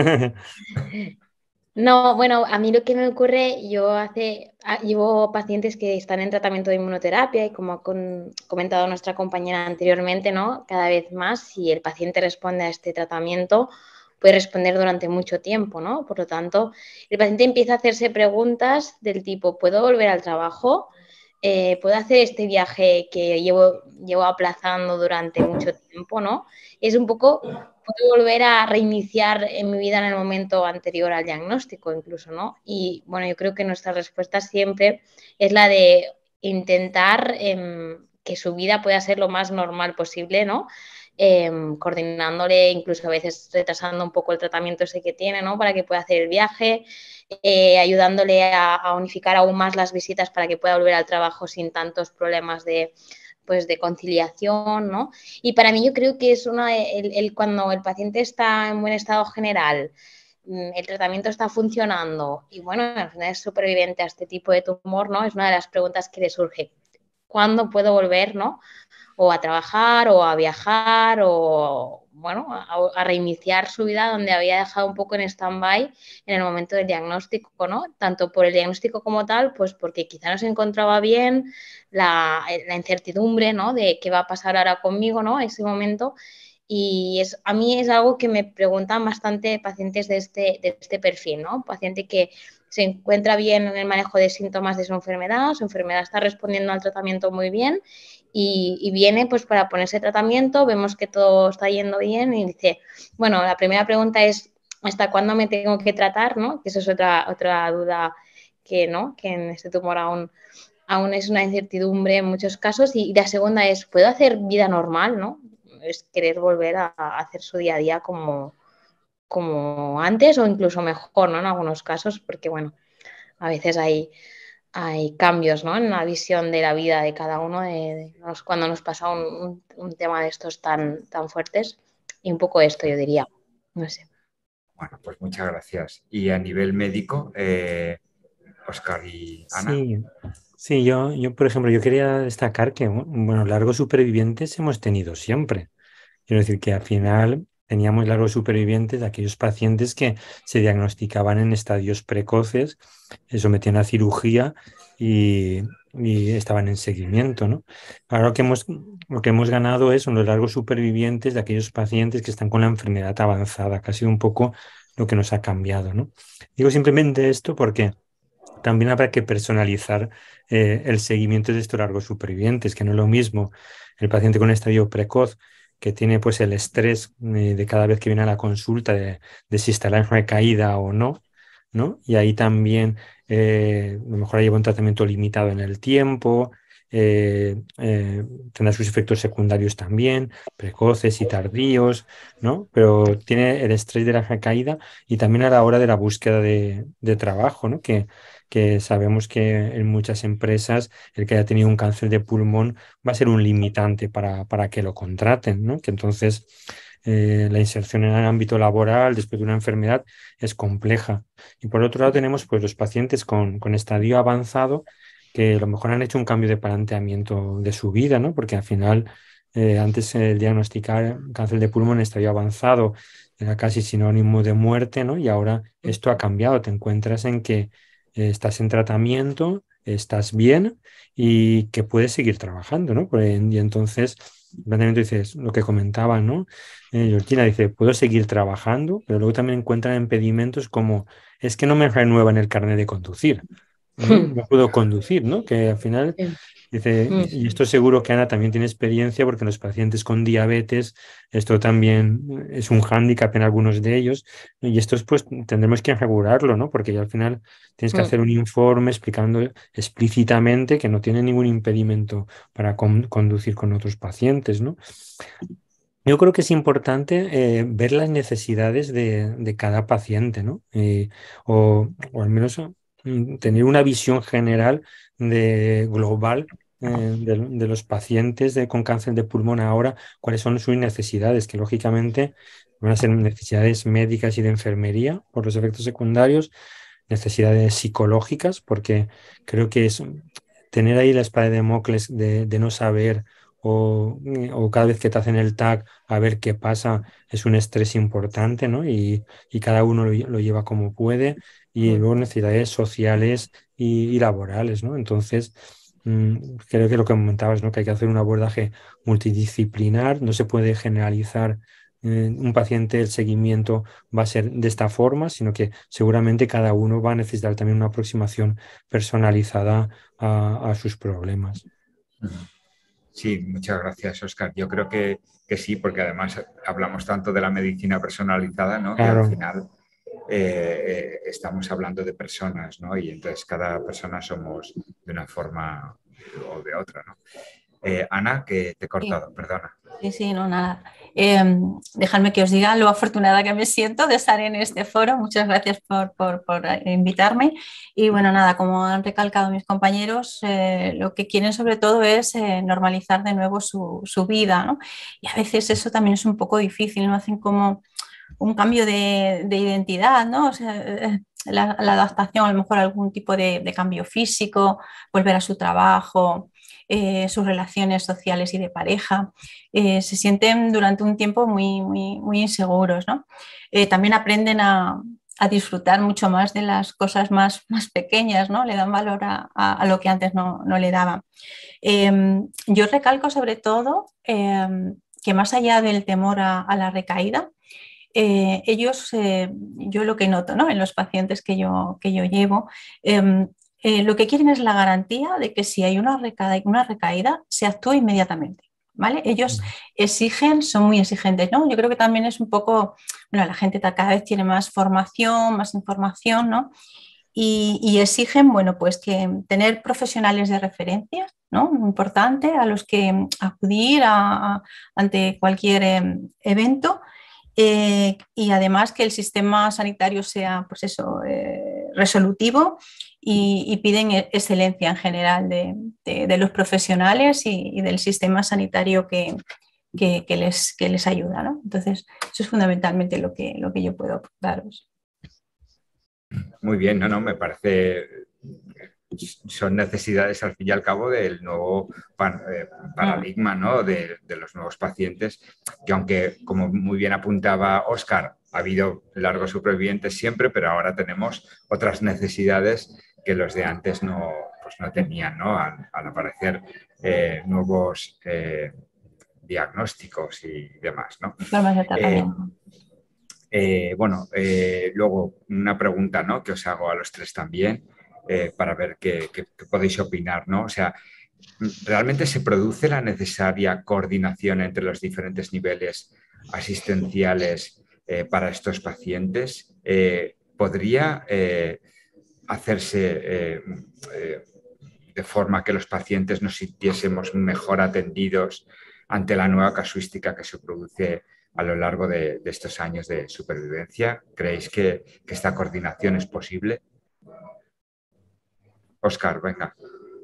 No, bueno, a mí lo que me ocurre, yo hace, llevo pacientes que están en tratamiento de inmunoterapia y como ha con, comentado nuestra compañera anteriormente, ¿no? Cada vez más, si el paciente responde a este tratamiento, puede responder durante mucho tiempo, ¿no? Por lo tanto, el paciente empieza a hacerse preguntas del tipo, ¿puedo volver al trabajo? Eh, ¿Puedo hacer este viaje que llevo, llevo aplazando durante mucho tiempo, ¿no? Es un poco... puedo volver a reiniciar en mi vida en el momento anterior al diagnóstico incluso, ¿no? Y bueno, yo creo que nuestra respuesta siempre es la de intentar eh, que su vida pueda ser lo más normal posible, ¿no? Eh, coordinándole, incluso a veces retrasando un poco el tratamiento ese que tiene, ¿no? Para que pueda hacer el viaje, eh, ayudándole a, a unificar aún más las visitas para que pueda volver al trabajo sin tantos problemas de pues de conciliación, ¿no? Y para mí yo creo que es una, el, el, cuando el paciente está en buen estado general, el tratamiento está funcionando y bueno, es superviviente a este tipo de tumor, ¿no? Es una de las preguntas que le surge. ¿Cuándo puedo volver, ¿no? O a trabajar o a viajar o, bueno, a, a reiniciar su vida donde había dejado un poco en stand-by en el momento del diagnóstico, ¿no? Tanto por el diagnóstico como tal, pues porque quizá no se encontraba bien, la, la incertidumbre, ¿no? De qué va a pasar ahora conmigo, ¿no? Ese momento. Y es, a mí es algo que me preguntan bastante pacientes de este, de este perfil, ¿no? Paciente que se encuentra bien en el manejo de síntomas de su enfermedad, su enfermedad está respondiendo al tratamiento muy bien y, y viene pues para ponerse tratamiento, vemos que todo está yendo bien y dice, bueno, la primera pregunta es ¿hasta cuándo me tengo que tratar? ¿No? Que eso es otra, otra duda que, ¿no? Que en este tumor aún, aún es una incertidumbre en muchos casos y la segunda es ¿puedo hacer vida normal? ¿No? Es querer volver a, a hacer su día a día como, como antes o incluso mejor, ¿no? En algunos casos, porque bueno, a veces hay, hay cambios, ¿no? En la visión de la vida de cada uno de, de nos, cuando nos pasa un, un, un tema de estos tan, tan fuertes y un poco esto yo diría, no sé. Bueno, pues muchas gracias. Y a nivel médico, eh, Óscar y Ana. Sí, sí, yo, yo, por ejemplo, yo quería destacar que, bueno, largos supervivientes hemos tenido siempre. Quiero decir que al final teníamos largos supervivientes de aquellos pacientes que se diagnosticaban en estadios precoces, se sometían a cirugía y, y estaban en seguimiento, ¿no? Ahora lo que hemos, lo que hemos ganado es los largos supervivientes de aquellos pacientes que están con la enfermedad avanzada, que ha sido un poco lo que nos ha cambiado, ¿no? Digo simplemente esto porque también habrá que personalizar eh, el seguimiento de estos largos supervivientes, que no es lo mismo el paciente con estadio precoz que tiene pues el estrés eh, de cada vez que viene a la consulta de, de si estará en recaída o no, ¿no? Y ahí también eh, a lo mejor lleva un tratamiento limitado en el tiempo, eh, eh, tendrá sus efectos secundarios también, precoces y tardíos, ¿no? Pero tiene el estrés de la recaída y también a la hora de la búsqueda de, de trabajo, ¿no? Que, que sabemos que en muchas empresas el que haya tenido un cáncer de pulmón va a ser un limitante para, para que lo contraten, ¿no? Que entonces eh, la inserción en el ámbito laboral después de una enfermedad es compleja. Y por otro lado tenemos pues los pacientes con, con estadio avanzado que a lo mejor han hecho un cambio de planteamiento de su vida, ¿no? Porque al final eh, antes el diagnosticar cáncer de pulmón en estadio avanzado era casi sinónimo de muerte, ¿no? Y ahora esto ha cambiado, te encuentras en que eh, estás en tratamiento, estás bien y que puedes seguir trabajando, ¿no? Pues, y entonces, planteamiento dices, lo que comentaba, ¿no? Eh, Georgina dice, puedo seguir trabajando, pero luego también encuentran impedimentos como, es que no me renuevan el carnet de conducir, ¿no? No puedo conducir, ¿no? Que al final dice, y esto seguro que Ana también tiene experiencia porque los pacientes con diabetes, esto también es un hándicap en algunos de ellos, y esto pues tendremos que regularlo, ¿no? Porque ya al final tienes que hacer un informe explicando explícitamente que no tiene ningún impedimento para con- conducir con otros pacientes, ¿no? Yo creo que es importante eh, ver las necesidades de, de cada paciente, ¿no? Eh, o, o al menos mm, tener una visión general de global eh, de, de los pacientes de- con cáncer de pulmón ahora, cuáles son sus necesidades, que lógicamente van a ser necesidades médicas y de enfermería por los efectos secundarios, necesidades psicológicas, porque creo que es tener ahí la espada de Damocles de, de no saber o, o cada vez que te hacen el tag a ver qué pasa, es un estrés importante, ¿no? Y, y cada uno lo, lle- lo lleva como puede, y luego necesidades sociales y, y laborales, ¿no? Entonces, mm, creo que lo que comentabas, ¿no? Que hay que hacer un abordaje multidisciplinar, no se puede generalizar eh, un paciente, el seguimiento va a ser de esta forma, sino que seguramente cada uno va a necesitar también una aproximación personalizada a, a sus problemas. Sí, muchas gracias, Óscar. Yo creo que, que sí, porque además hablamos tanto de la medicina personalizada, ¿no? Que al Claro. final eh, eh, estamos hablando de personas, ¿no? Y entonces cada persona somos de una forma o de otra, ¿no? Eh, Ana, que te he Sí, cortado, perdona. sí, sí, no, nada. Eh, dejadme que os diga lo afortunada que me siento de estar en este foro. Muchas gracias por, por- por invitarme. Y bueno, nada, como han recalcado mis compañeros, eh, lo que quieren sobre todo es eh, normalizar de nuevo su, su vida, ¿no? Y a veces eso también es un poco difícil, ¿no? Hacen como un cambio de, de identidad, ¿no? O sea, eh, la, la adaptación, a lo mejor algún tipo de, de cambio físico, volver a su trabajo, eh, sus relaciones sociales y de pareja, eh, se sienten durante un tiempo muy, muy, muy inseguros, ¿no? Eh, también aprenden a, a disfrutar mucho más de las cosas más, más pequeñas, ¿no? Le dan valor a, a, a lo que antes no, no le daban. Eh, yo recalco sobre todo eh, que más allá del temor a, a la recaída, eh, ellos, eh, yo lo que noto, ¿no? En los pacientes que yo, que yo llevo, eh, eh, lo que quieren es la garantía de que si hay una recaída, una recaída se actúe inmediatamente. ¿Vale? Ellos exigen, son muy exigentes, ¿no? Yo creo que también es un poco, bueno, la gente cada vez tiene más formación, más información, ¿no? Y, y exigen, bueno, pues que tener profesionales de referencia, ¿no? Muy importante, a los que acudir a, a, ante cualquier eh, evento. Eh, y además que el sistema sanitario sea, pues eso, eh, resolutivo y, y, piden excelencia en general de, de, de los profesionales y, y del sistema sanitario que, que, que, les, que les ayuda, ¿no? Entonces, eso es fundamentalmente lo que, lo que yo puedo aportaros. Muy bien, no, no, me parece... Son necesidades al fin y al cabo del nuevo paradigma, ¿no? de, de los nuevos pacientes, que aunque, como muy bien apuntaba Óscar, ha habido largos supervivientes siempre, pero ahora tenemos otras necesidades que los de antes no, pues no tenían, ¿no? Al, al aparecer eh, nuevos eh, diagnósticos y demás, ¿no? Eh, eh, bueno, eh, luego una pregunta, ¿no? Que os hago a los tres también. Eh, para ver qué, qué, qué podéis opinar, ¿no? O sea, ¿realmente se produce la necesaria coordinación entre los diferentes niveles asistenciales eh, para estos pacientes? Eh, ¿Podría eh, hacerse eh, eh, de forma que los pacientes nos sintiésemos mejor atendidos ante la nueva casuística que se produce a lo largo de, de estos años de supervivencia? ¿Creéis que, que esta coordinación es posible? Óscar, venga.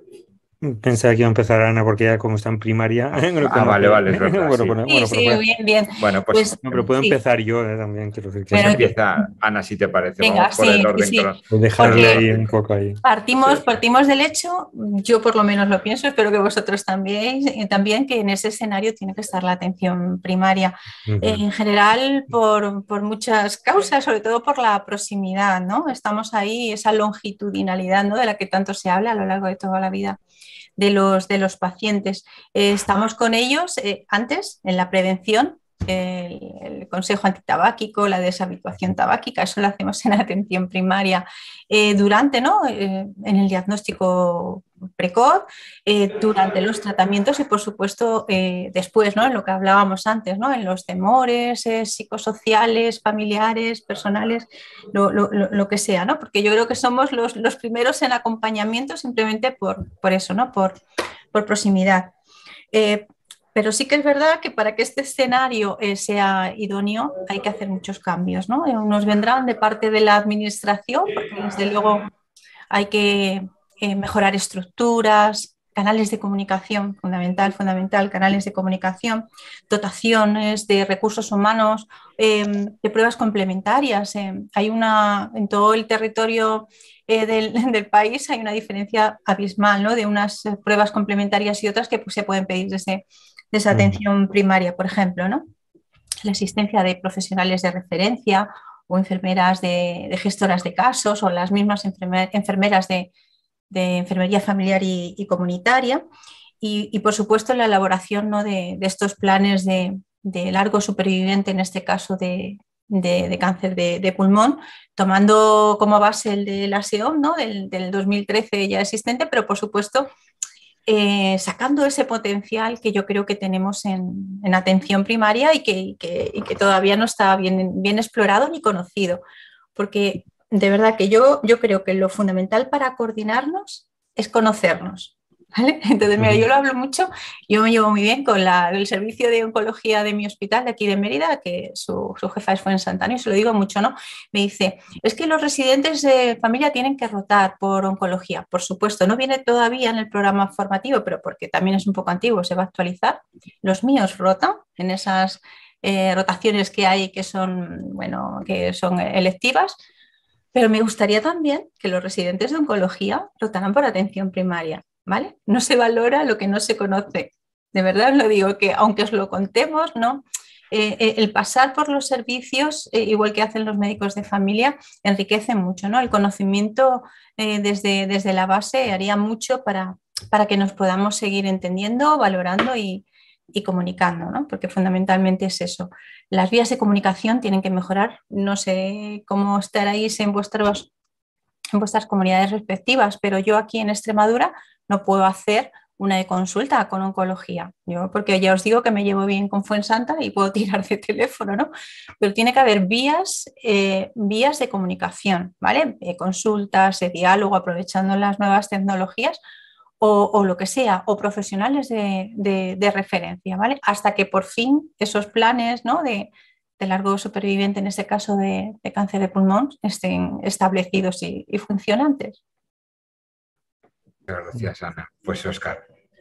Pensaba que iba a empezar Ana porque ya como está en primaria. Ah, no ah vale, vale, es verdad. bueno, sí, bueno, sí, sí puede... bien, bien. Bueno, pues, pues no, pero puedo sí. empezar yo eh, también. Quiero decir que pues empieza Ana, si te parece. Venga, Vamos por sí, el orden. sí, sí. Con... dejarle ahí un poco ahí. Partimos, sí. partimos del hecho, yo por lo menos lo pienso, espero que vosotros también, también que en ese escenario tiene que estar la atención primaria. Uh-huh. eh, en general, por, por muchas causas, sobre todo por la proximidad, ¿no? Estamos ahí, esa longitudinalidad, ¿no? De la que tanto se habla a lo largo de toda la vida de los, de los pacientes. Eh, estamos con ellos eh, antes, en la prevención, el, el consejo antitabáquico, la deshabituación tabáquica, eso lo hacemos en atención primaria, eh, durante, ¿no? Eh, en el diagnóstico precoz, eh, durante los tratamientos y por supuesto eh, después, ¿no? En lo que hablábamos antes, ¿no? En los temores eh, psicosociales, familiares, personales, lo, lo, lo que sea, ¿no? Porque yo creo que somos los, los primeros en acompañamiento simplemente por, por eso, ¿no? Por, por proximidad. Eh, Pero sí que es verdad que para que este escenario eh, sea idóneo hay que hacer muchos cambios, ¿no? Nos vendrán de parte de la administración, porque desde luego hay que eh, mejorar estructuras, canales de comunicación, fundamental, fundamental, canales de comunicación, dotaciones de recursos humanos, eh, de pruebas complementarias. Eh, hay una, en todo el territorio eh, del, del país hay una diferencia abismal, ¿no? De unas pruebas complementarias y otras que pues, se pueden pedir desde de esa atención primaria, por ejemplo, ¿no? La asistencia de profesionales de referencia o enfermeras de, de gestoras de casos o las mismas enfermer, enfermeras de, de enfermería familiar y, y comunitaria y, y, por supuesto, la elaboración, ¿no? de, de estos planes de, de largo superviviente, en este caso de, de, de cáncer de, de pulmón, tomando como base el de la S E O M, ¿no? del, del dos mil trece ya existente, pero por supuesto Eh, sacando ese potencial que yo creo que tenemos en, en atención primaria y que, y, que, y que todavía no está bien, bien explorado ni conocido. Porque de verdad que yo, yo creo que lo fundamental para coordinarnos es conocernos. ¿Vale? Entonces, mira, yo lo hablo mucho, yo me llevo muy bien con la, el servicio de oncología de mi hospital de aquí de Mérida, que su, su jefa es Fuensantana, y se lo digo mucho, ¿no? Me dice, es que los residentes de familia tienen que rotar por oncología. Por supuesto, no viene todavía en el programa formativo, pero porque también es un poco antiguo, se va a actualizar. Los míos rotan en esas eh, rotaciones que hay que son, bueno, que son electivas, pero me gustaría también que los residentes de oncología rotaran por atención primaria. ¿Vale? No se valora lo que no se conoce. De verdad os lo digo, que aunque os lo contemos, ¿no? Eh, el pasar por los servicios, eh, igual que hacen los médicos de familia, enriquece mucho, ¿no? El conocimiento eh, desde, desde la base haría mucho para, para que nos podamos seguir entendiendo, valorando y, y comunicando, ¿no? Porque fundamentalmente es eso. Las vías de comunicación tienen que mejorar. No sé cómo estaréis en vuestros, en vuestras comunidades respectivas, pero yo aquí en Extremadura no puedo hacer una de consulta con oncología, yo porque ya os digo que me llevo bien con Fuensanta y puedo tirar de teléfono, ¿no? Pero tiene que haber vías, eh, vías de comunicación, ¿vale? Eh, consultas, de diálogo, aprovechando las nuevas tecnologías o, o lo que sea, o profesionales de, de, de referencia, ¿vale? Hasta que por fin esos planes, ¿no? de, de largo superviviente, en este caso de, de cáncer de pulmón, estén establecidos y, y funcionantes. Gracias, Ana. Pues Óscar.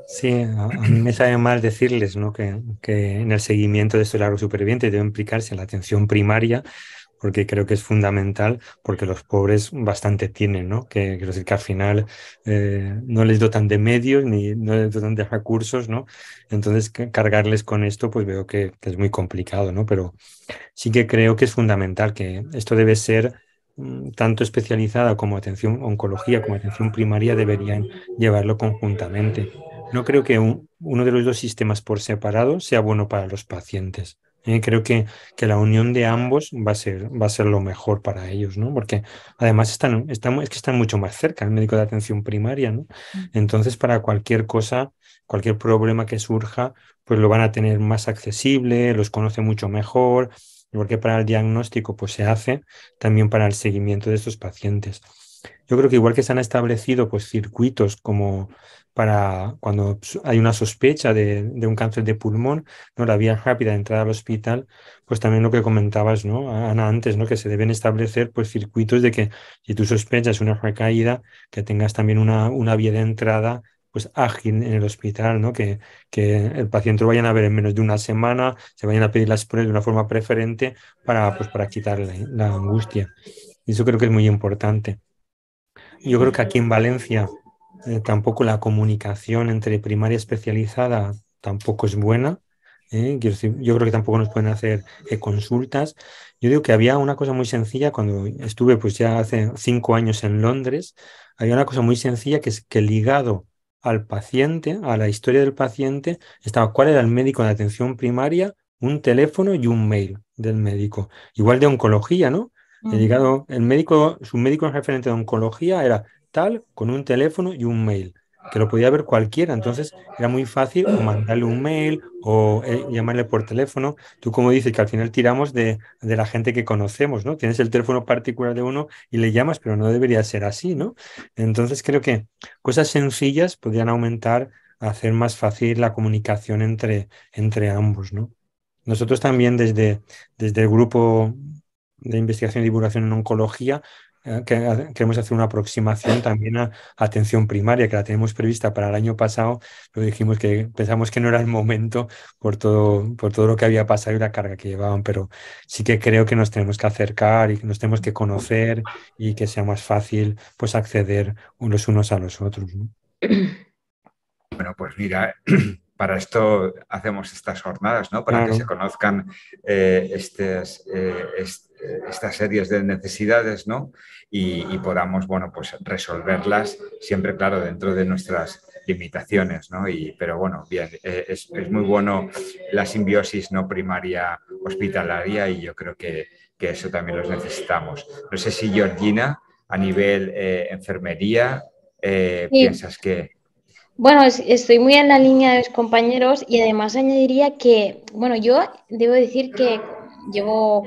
Sí, a, a mí me sabe mal decirles, ¿no? que, que en el seguimiento de estos largos supervivientes debe implicarse la atención primaria, porque creo que es fundamental, porque los pobres bastante tienen, ¿no? Que quiero decir que al final eh, no les dotan de medios ni no les dotan de recursos, ¿no? Entonces que- cargarles con esto, pues veo que, que es muy complicado, ¿no? Pero sí que creo que es fundamental, que esto debe ser mm, tanto especializada como atención oncología, como atención primaria, deberían llevarlo conjuntamente. No creo que un- uno de los dos sistemas por separado sea bueno para los pacientes. ¿eh? Creo que, que la unión de ambos va a ser, va a ser lo mejor para ellos, ¿no? Porque además están, están, es que están mucho más cerca, el médico de atención primaria, ¿no? Entonces, para cualquier cosa, cualquier problema que surja, pues lo van a tener más accesible, los conoce mucho mejor, porque para el diagnóstico pues se hace, también para el seguimiento de estos pacientes. Yo creo que igual que se han establecido pues circuitos como para cuando hay una sospecha de, de un cáncer de pulmón, ¿no? La vía rápida de entrada al hospital, pues también lo que comentabas, ¿no? Ana, antes, ¿no? Que se deben establecer pues circuitos de que si tú sospechas una recaída, que tengas también una, una vía de entrada pues ágil en el hospital, ¿no? Que, que el paciente lo vayan a ver en menos de una semana, se vayan a pedir las pruebas de una forma preferente para, pues, para quitarle la angustia. Y eso creo que es muy importante. Yo creo que aquí en Valencia eh, tampoco la comunicación entre primaria especializada tampoco es buena. ¿eh? Quiero decir, yo creo que tampoco nos pueden hacer eh, consultas. Yo digo que había una cosa muy sencilla cuando estuve pues ya hace cinco años en Londres, había una cosa muy sencilla que es que ligado al paciente, a la historia del paciente, estaba cuál era el médico de atención primaria, un teléfono y un mail del médico. Igual de oncología, ¿no? El ligado, el médico, su médico referente de oncología era tal, con un teléfono y un mail, que lo podía ver cualquiera. Entonces era muy fácil o mandarle un mail o eh, llamarle por teléfono. Tú, como dices, que al final tiramos de, de la gente que conocemos, ¿no? Tienes el teléfono particular de uno y le llamas, pero no debería ser así, ¿no? Entonces creo que cosas sencillas podrían aumentar, hacer más fácil la comunicación entre, entre ambos, ¿no? Nosotros también desde, desde el grupo de investigación y divulgación en oncología eh, que, queremos hacer una aproximación también a, a atención primaria, que la tenemos prevista para el año pasado, pero dijimos que pensamos que no era el momento por todo, por todo lo que había pasado y la carga que llevaban, pero sí que creo que nos tenemos que acercar y que nos tenemos que conocer y que sea más fácil pues acceder los unos a los otros, ¿no? Bueno, pues mira, para esto hacemos estas jornadas, ¿no? Para que se Claro. conozcan eh, estes, eh, est- eh, estas series de necesidades, ¿no? Y, y podamos, bueno, pues resolverlas siempre, claro, dentro de nuestras limitaciones, ¿no? Y, pero bueno, bien, eh, es, es muy bueno la simbiosis no primaria hospitalaria y yo creo que, que eso también los necesitamos. No sé si Georgina, a nivel eh, enfermería, eh, Sí, piensas que... bueno, es- estoy muy en la línea de mis compañeros y además añadiría que, bueno, yo debo decir que llevo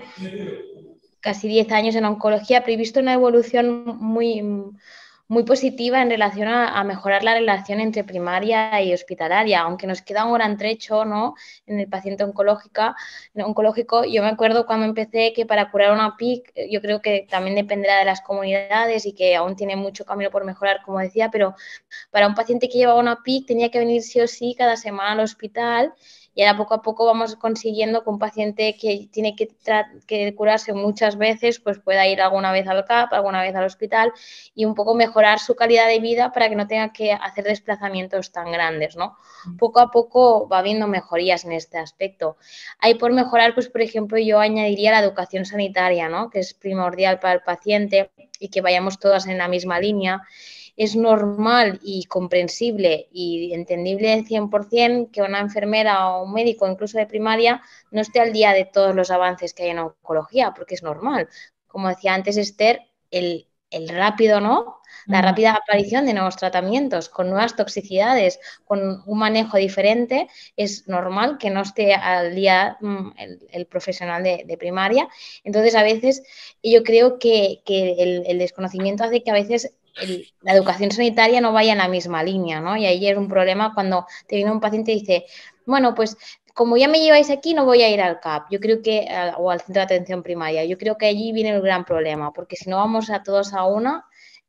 casi diez años en oncología, pero he visto una evolución muy, muy positiva en relación a, a mejorar la relación entre primaria y hospitalaria, aunque nos queda un gran trecho, ¿no? En el paciente oncológica, oncológico. Yo me acuerdo cuando empecé que para curar una P I C, yo creo que también dependerá de las comunidades y que aún tiene mucho camino por mejorar, como decía, pero para un paciente que llevaba una P I C tenía que venir sí o sí cada semana al hospital y ahora poco a poco vamos consiguiendo que un paciente que tiene que, que curarse muchas veces pues pueda ir alguna vez al C A P, alguna vez al hospital y un poco mejorar su calidad de vida para que no tenga que hacer desplazamientos tan grandes, ¿no? Poco a poco va habiendo mejorías en este aspecto. Hay por mejorar, pues por ejemplo, yo añadiría la educación sanitaria, ¿no? Que es primordial para el paciente y que vayamos todas en la misma línea. Es normal y comprensible y entendible cien por ciento que una enfermera o un médico, incluso de primaria, no esté al día de todos los avances que hay en oncología, porque es normal. Como decía antes Esther, el, el rápido, ¿no? La rápida aparición de nuevos tratamientos con nuevas toxicidades, con un manejo diferente, es normal que no esté al día el, el profesional de, de primaria. Entonces, a veces yo creo que, que el, el desconocimiento hace que a veces el, la educación sanitaria no vaya en la misma línea, ¿no? Y ahí es un problema cuando te viene un paciente y dice, bueno, pues como ya me lleváis aquí, no voy a ir al C A P. Yo creo que, o al centro de atención primaria, yo creo que allí viene el gran problema, porque si no vamos a todos a una,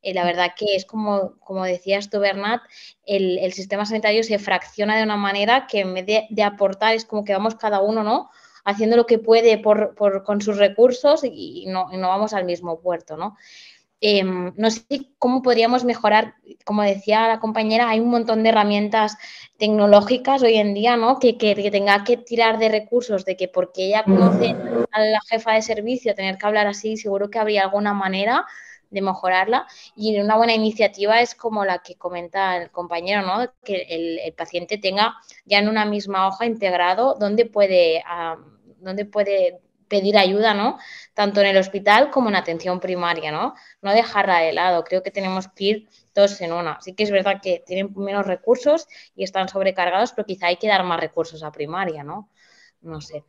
eh, la verdad que es como, como decías tú, Bernat, el, el sistema sanitario se fracciona de una manera que en vez de, de aportar es como que vamos cada uno, ¿no?, haciendo lo que puede por, por, con sus recursos y, y, no, y no vamos al mismo puerto, ¿no? Eh, no sé cómo podríamos mejorar, como decía la compañera, hay un montón de herramientas tecnológicas hoy en día, ¿no?, que, que, que tenga que tirar de recursos, de que porque ella conoce a la jefa de servicio, tener que hablar así, seguro que habría alguna manera de mejorarla. Y una buena iniciativa es como la que comenta el compañero, ¿no?, que el, el paciente tenga ya en una misma hoja integrado donde puede, uh, donde puede pedir ayuda, ¿no?, tanto en el hospital como en atención primaria, ¿no? No dejarla de lado. Creo que tenemos que ir todos en una. Sí que es verdad que tienen menos recursos y están sobrecargados, pero quizá hay que dar más recursos a primaria, ¿no? No sé.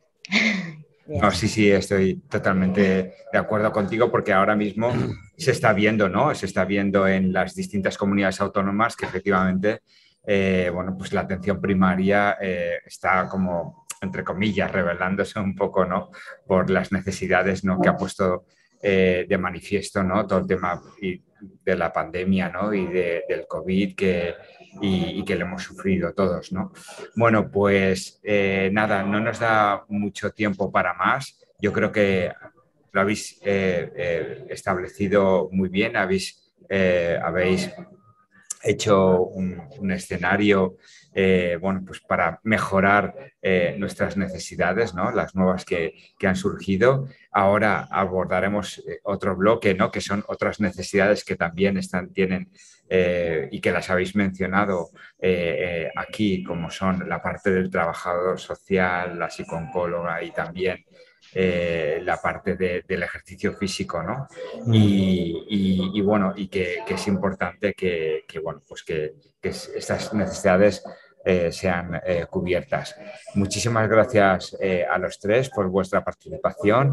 No, sí, sí, estoy totalmente de acuerdo contigo porque ahora mismo se está viendo, ¿no? Se está viendo en las distintas comunidades autónomas que efectivamente, eh, bueno, pues la atención primaria eh, está como, entre comillas, revelándose un poco, ¿no?, por las necesidades, ¿no?, que ha puesto eh, de manifiesto, ¿no?, todo el tema de la pandemia, ¿no?, y de, del COVID que, y, y que lo hemos sufrido todos, ¿no? Bueno, pues eh, nada, no nos da mucho tiempo para más. Yo creo que lo habéis eh, eh, establecido muy bien, habéis, eh, habéis hecho un, un escenario eh, bueno, pues para mejorar eh, nuestras necesidades, ¿no?, las nuevas que, que han surgido. Ahora abordaremos otro bloque, ¿no?, que son otras necesidades que también están, tienen eh, y que las habéis mencionado eh, eh, aquí, como son la parte del trabajador social, la psicooncóloga y también Eh, la parte de, del ejercicio físico, ¿no? Mm. Y, y, y bueno, y que, que es importante que, que bueno, pues que, que estas necesidades eh, sean eh, cubiertas. Muchísimas gracias eh, a los tres por vuestra participación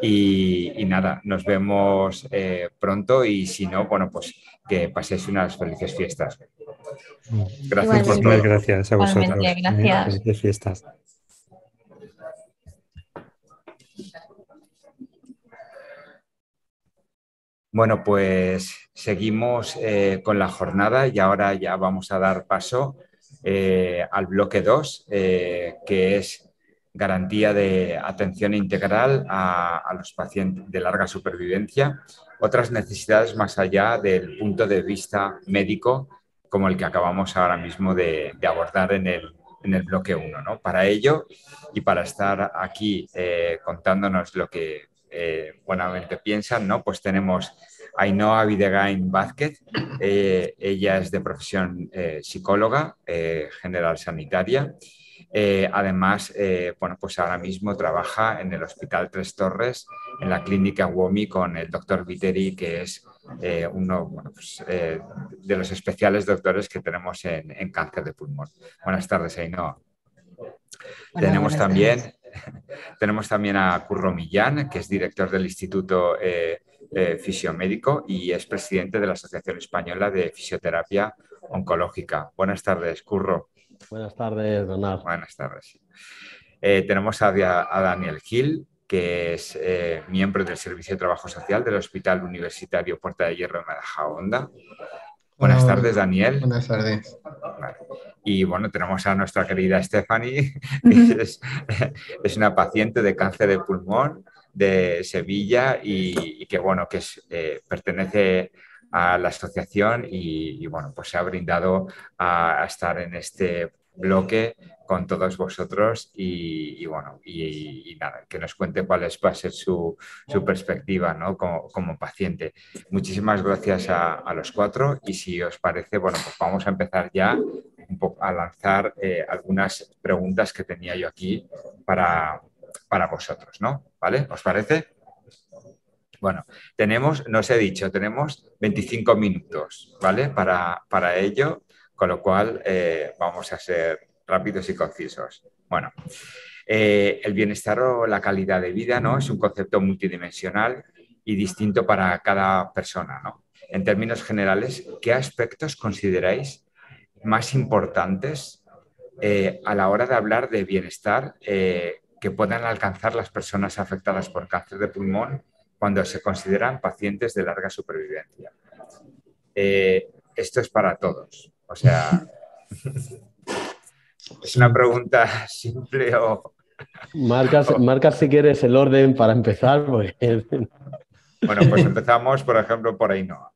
y, y nada, nos vemos eh, pronto y si no, bueno, pues que paséis unas felices fiestas. Gracias por todo. Muchas gracias a vosotros. Gracias. Felices fiestas. Bueno, pues seguimos eh, con la jornada y ahora ya vamos a dar paso eh, al bloque dos, eh, que es garantía de atención integral a, a los pacientes de larga supervivencia, otras necesidades más allá del punto de vista médico, como el que acabamos ahora mismo de, de abordar en el, en el bloque uno, ¿no? Para ello y para estar aquí eh, contándonos lo que Eh, buenamente piensan, ¿no? Pues tenemos a Ainhoa Videgain Vázquez, eh, ella es de profesión eh, psicóloga, eh, general sanitaria. Eh, además, eh, bueno, pues ahora mismo trabaja en el Hospital Tres Torres, en la clínica WOMI, con el doctor Viteri, que es eh, uno bueno, pues, eh, de los especiales doctores que tenemos en, en cáncer de pulmón. Buenas tardes, Ainhoa. Hola, tenemos también... Tardes. Tenemos también a Curro Millán, que es director del Instituto eh, eh, Fisiomédico y es presidente de la Asociación Española de Fisioterapia Oncológica. Buenas tardes, Curro. Buenas tardes, Bernat. Buenas tardes. Eh, tenemos a, a Daniel Gil, que es eh, miembro del Servicio de Trabajo Social del Hospital Universitario Puerta de Hierro de Majadahonda. Buenas Hola, tardes, Daniel. Buenas tardes. Vale. Y bueno, tenemos a nuestra querida Stephanie, que es, es una paciente de cáncer de pulmón de Sevilla y, y que bueno, que es, eh, pertenece a la asociación y, y bueno, pues se ha brindado a, a estar en este bloque con todos vosotros y, y bueno, y, y nada, que nos cuente cuál es, va a ser su, su perspectiva, ¿no?, como, como paciente. Muchísimas gracias a, a los cuatro y si os parece, bueno, pues vamos a empezar ya un poco a lanzar eh, algunas preguntas que tenía yo aquí para, para vosotros, ¿no? ¿Vale? ¿Os parece? Bueno, tenemos, no os he dicho, tenemos veinticinco minutos, ¿vale? Para, para ello, con lo cual eh, vamos a ser rápidos y concisos. Bueno, eh, el bienestar o la calidad de vida, ¿no?, es un concepto multidimensional y distinto para cada persona, ¿no? En términos generales, ¿qué aspectos consideráis más importantes eh, a la hora de hablar de bienestar eh, que puedan alcanzar las personas afectadas por cáncer de pulmón cuando se consideran pacientes de larga supervivencia? eh, esto es para todos. O sea, es una pregunta simple o... Marcas, o- marcas si quieres el orden para empezar, porque Bueno, pues empezamos, por ejemplo, por Ainhoa.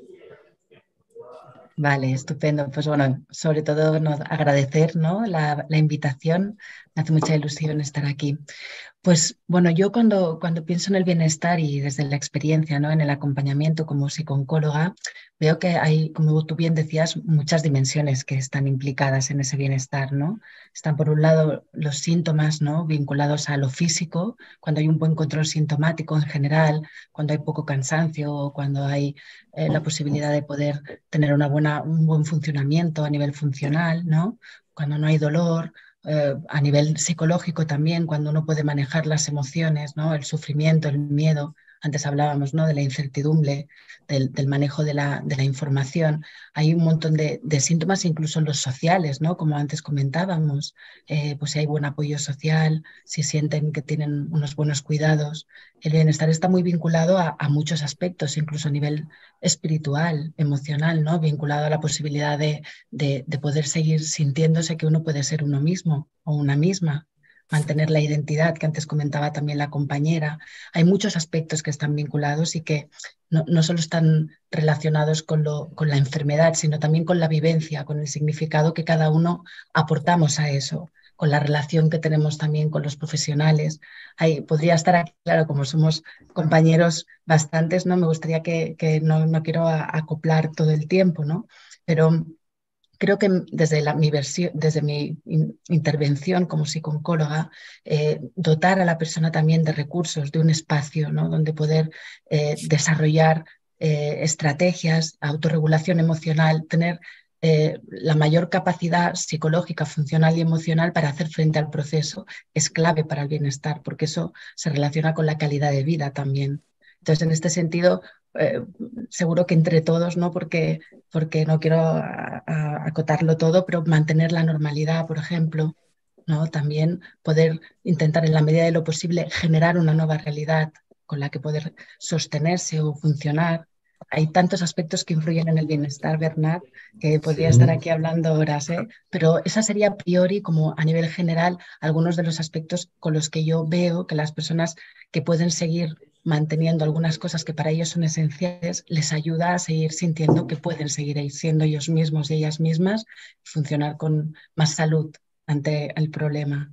Vale, estupendo. Pues bueno, sobre todo nos agradecer, ¿no? la, la invitación. Me hace mucha ilusión estar aquí. Pues bueno, yo cuando, cuando pienso en el bienestar y desde la experiencia, ¿no? En el acompañamiento como psicooncóloga, veo que hay, como tú bien decías, muchas dimensiones que están implicadas en ese bienestar, ¿no? Están por un lado los síntomas, ¿no? Vinculados a lo físico, cuando hay un buen control sintomático en general, cuando hay poco cansancio, o cuando hay eh, la posibilidad de poder tener una buena, un buen funcionamiento a nivel funcional, ¿no? Cuando no hay dolor. Eh, a nivel psicológico también, cuando uno puede manejar las emociones, ¿no? El sufrimiento, el miedo. Antes hablábamos, ¿no? De la incertidumbre, del, del manejo de la, de la información. Hay un montón de, de síntomas, incluso en los sociales, ¿no? Como antes comentábamos, eh, pues si hay buen apoyo social, si sienten que tienen unos buenos cuidados. El bienestar está muy vinculado a, a muchos aspectos, incluso a nivel espiritual, emocional, ¿no? Vinculado a la posibilidad de, de, de poder seguir sintiéndose que uno puede ser uno mismo o una misma, mantener la identidad que antes comentaba también la compañera. Hay muchos aspectos que están vinculados y que no, no solo están relacionados con, lo, con la enfermedad, sino también con la vivencia, con el significado que cada uno aportamos a eso, con la relación que tenemos también con los profesionales. Ahí podría estar aquí, claro, como somos compañeros bastantes, ¿no? Me gustaría que, que no, no quiero acoplar todo el tiempo, ¿no? Pero creo que desde, la, mi, versión, desde mi in, intervención como psicooncóloga, eh, dotar a la persona también de recursos, de un espacio, ¿no? Donde poder eh, desarrollar eh, estrategias, autorregulación emocional, tener eh, la mayor capacidad psicológica, funcional y emocional para hacer frente al proceso es clave para el bienestar, porque eso se relaciona con la calidad de vida también. Entonces, en este sentido, eh, seguro que entre todos, ¿no? Porque porque no quiero a, a, acotarlo todo, pero mantener la normalidad, por ejemplo, ¿no? También poder intentar en la medida de lo posible generar una nueva realidad con la que poder sostenerse o funcionar. Hay tantos aspectos que influyen en el bienestar, Bernat, que podría Sí. estar aquí hablando horas, ¿eh? Pero esa sería a priori, como a nivel general, algunos de los aspectos con los que yo veo que las personas que pueden seguir manteniendo algunas cosas que para ellos son esenciales, les ayuda a seguir sintiendo que pueden seguir siendo ellos mismos y ellas mismas, funcionar con más salud ante el problema.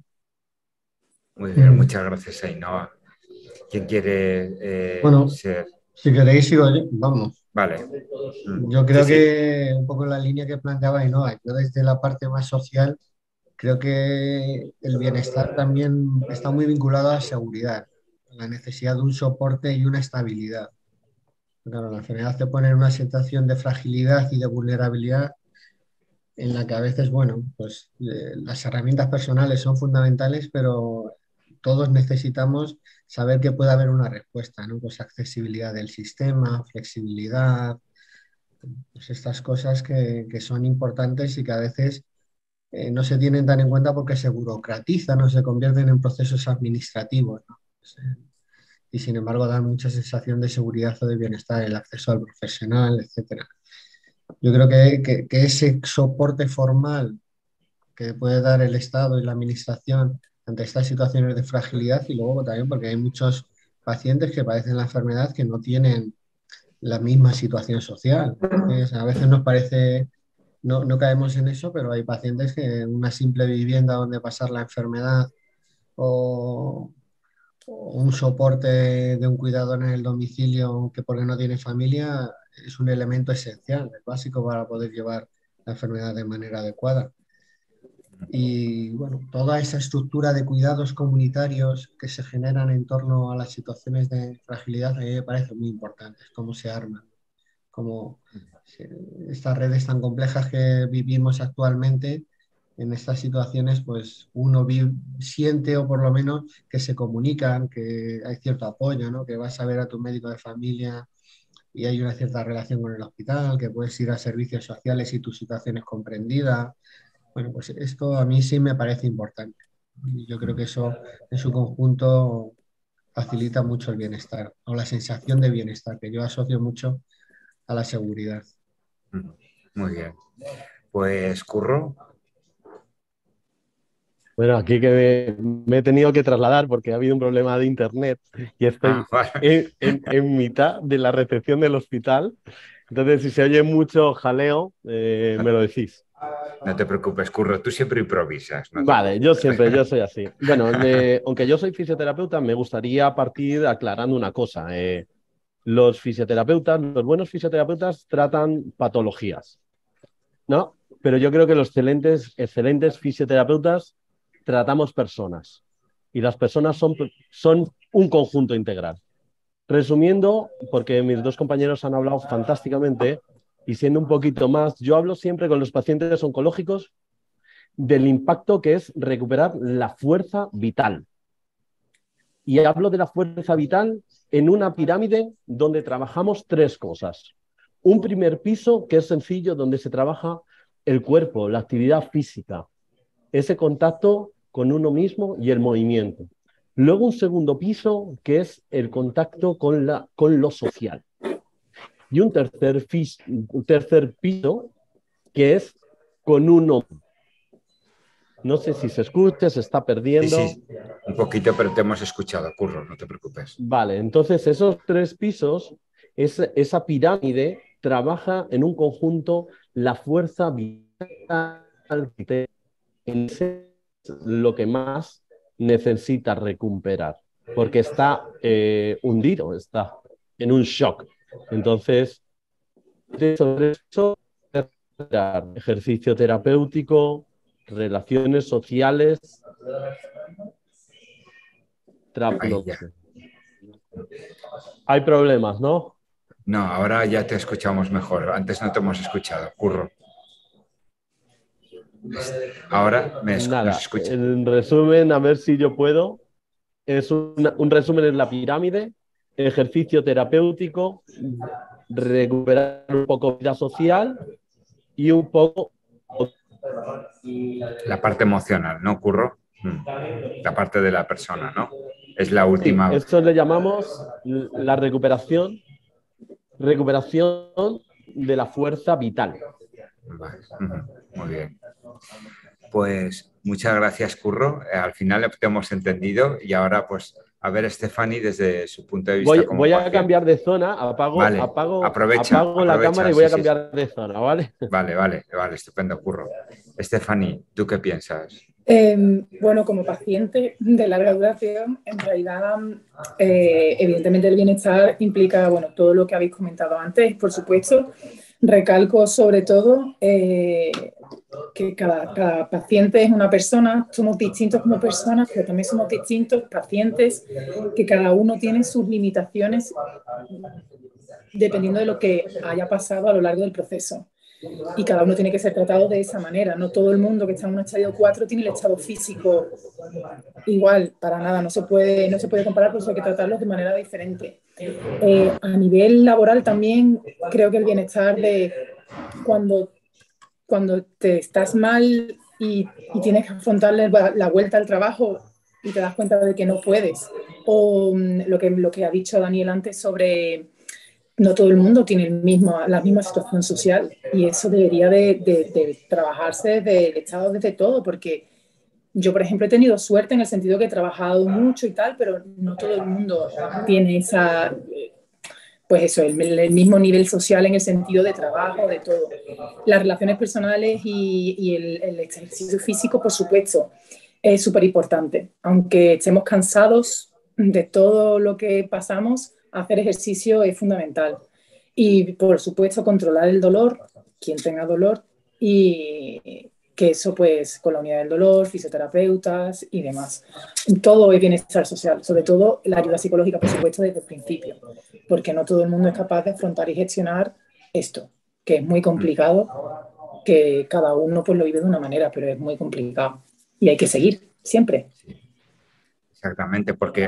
Muy bien, muchas gracias, Ainhoa. ¿Quién quiere eh, Bueno, ser? si queréis, sigo yo. Vamos. Vale. Mm, Yo creo sí, sí. que un poco en la línea que planteaba Ainhoa, yo desde la parte más social, creo que el bienestar también está muy vinculado a la seguridad, a la necesidad de un soporte y una estabilidad. Claro, la enfermedad te pone en una situación de fragilidad y de vulnerabilidad en la que a veces, bueno, pues eh, las herramientas personales son fundamentales, pero todos necesitamos saber que puede haber una respuesta, ¿no? Pues accesibilidad del sistema, flexibilidad, pues estas cosas que, que son importantes y que a veces eh, no se tienen tan en cuenta porque se burocratizan o se convierten en procesos administrativos, ¿no? Pues, eh, y sin embargo dan mucha sensación de seguridad o de bienestar, el acceso al profesional, etcétera. Yo creo que, que, que ese soporte formal que puede dar el Estado y la Administración ante estas situaciones de fragilidad y luego también porque hay muchos pacientes que padecen la enfermedad que no tienen la misma situación social. Entonces, a veces nos parece, no, no caemos en eso, pero hay pacientes que una simple vivienda donde pasar la enfermedad o, o un soporte de un cuidador en el domicilio que porque no tiene familia es un elemento esencial, es básico para poder llevar la enfermedad de manera adecuada. Y bueno, toda esa estructura de cuidados comunitarios que se generan en torno a las situaciones de fragilidad a mí me parece muy importante, cómo se arman, cómo estas redes tan complejas que vivimos actualmente, en estas situaciones, pues uno vive, siente o por lo menos que se comunican, que hay cierto apoyo, ¿no? Que vas a ver a tu médico de familia y hay una cierta relación con el hospital, que puedes ir a servicios sociales y tu situación es comprendida. Bueno, pues esto a mí sí me parece importante. Y yo creo que eso en su conjunto facilita mucho el bienestar o la sensación de bienestar, que yo asocio mucho a la seguridad. Muy bien. Pues, Curro. Bueno, aquí que me, me he tenido que trasladar porque ha habido un problema de internet y estoy Ah, vale. en, en- en mitad de la recepción del hospital. Entonces, si se oye mucho jaleo, eh, me lo decís. No te preocupes, Curro, tú siempre improvisas. No te Vale, yo preocupes. siempre, yo soy así. Bueno, me- aunque yo soy fisioterapeuta, me gustaría partir aclarando una cosa. Eh, los fisioterapeutas, los buenos fisioterapeutas tratan patologías, ¿no? Pero yo creo que los excelentes, excelentes fisioterapeutas tratamos personas. Y las personas son, son un conjunto integral. Resumiendo, porque mis dos compañeros han hablado fantásticamente, y siendo un poquito más, yo hablo siempre con los pacientes oncológicos del impacto que es recuperar la fuerza vital. Y hablo de la fuerza vital en una pirámide donde trabajamos tres cosas. Un primer piso que es sencillo, donde se trabaja el cuerpo, la actividad física, ese contacto con uno mismo y el movimiento. Luego un segundo piso que es el contacto con, la, con lo social. Y un tercer, fis, un tercer piso que es con uno. No sé si se escucha, se está Sí, perdiendo. sí, un poquito, pero te hemos escuchado, Curro, no te preocupes. Vale, entonces esos tres pisos, es, esa pirámide trabaja en un conjunto la fuerza vital que es lo que más necesita recuperar, porque está eh, hundido, está en un shock. Entonces, sobre eso, ejercicio terapéutico, relaciones sociales, Ahí ya. trapnología. Hay problemas, ¿no? No, ahora ya te escuchamos mejor. Antes no te hemos escuchado, Curro. Ahora me es- nos Nada, escucha. en resumen, a ver si yo puedo. Es una- un resumen en la pirámide, ejercicio terapéutico, recuperar un poco vida social y un poco... La parte emocional, ¿no, Curro? Mm. La parte de la persona, ¿no? Es la Sí, última. eso le llamamos la recuperación, recuperación de la fuerza vital. Vale. Ujú. Muy bien. Pues muchas gracias, Curro. Eh, al final te hemos entendido y ahora pues a ver Stephanie desde su punto de vista Voy, como voy a paciente. cambiar de zona, apago, Vale, apago, aprovecha, apago la cámara aprovecha, y voy sí, a sí, sí. cambiar de zona, ¿vale? Vale, vale, vale, estupendo, Curro. Stephanie, ¿tú qué piensas? Eh, bueno, como paciente de larga duración, en realidad, eh, evidentemente el bienestar implica, bueno, todo lo que habéis comentado antes, por supuesto. Recalco sobre todo eh, que cada, cada paciente es una persona, somos distintos como personas, pero también somos distintos pacientes, que cada uno tiene sus limitaciones dependiendo de lo que haya pasado a lo largo del proceso. Y cada uno tiene que ser tratado de esa manera. No todo el mundo que está en un estadio cuatro tiene el estado físico igual, para nada. No se puede, no se puede comparar, por eso hay que tratarlos de manera diferente. Eh, a nivel laboral también creo que el bienestar de cuando, cuando te estás mal y, y tienes que afrontarle la vuelta al trabajo y te das cuenta de que no puedes. O um, lo, que, lo que ha dicho Daniel antes sobre... No todo el mundo tiene el mismo, la misma situación social y eso debería de, de, de trabajarse desde el Estado, desde todo, porque yo, por ejemplo, he tenido suerte en el sentido que he trabajado mucho y tal, pero no todo el mundo tiene esa, pues eso, el, el mismo nivel social en el sentido de trabajo, de todo. Las relaciones personales y, y el, el ejercicio físico, por supuesto, es súper importante. Aunque estemos cansados de todo lo que pasamos, hacer ejercicio es fundamental. Y, por supuesto, controlar el dolor, quien tenga dolor, y que eso, pues, con la unidad del dolor, fisioterapeutas y demás. Todo es bienestar social, sobre todo la ayuda psicológica, por supuesto, desde el principio, porque no todo el mundo es capaz de afrontar y gestionar esto, que es muy complicado, que cada uno pues lo vive de una manera, pero es muy complicado. Y hay que seguir, siempre. Sí, exactamente, porque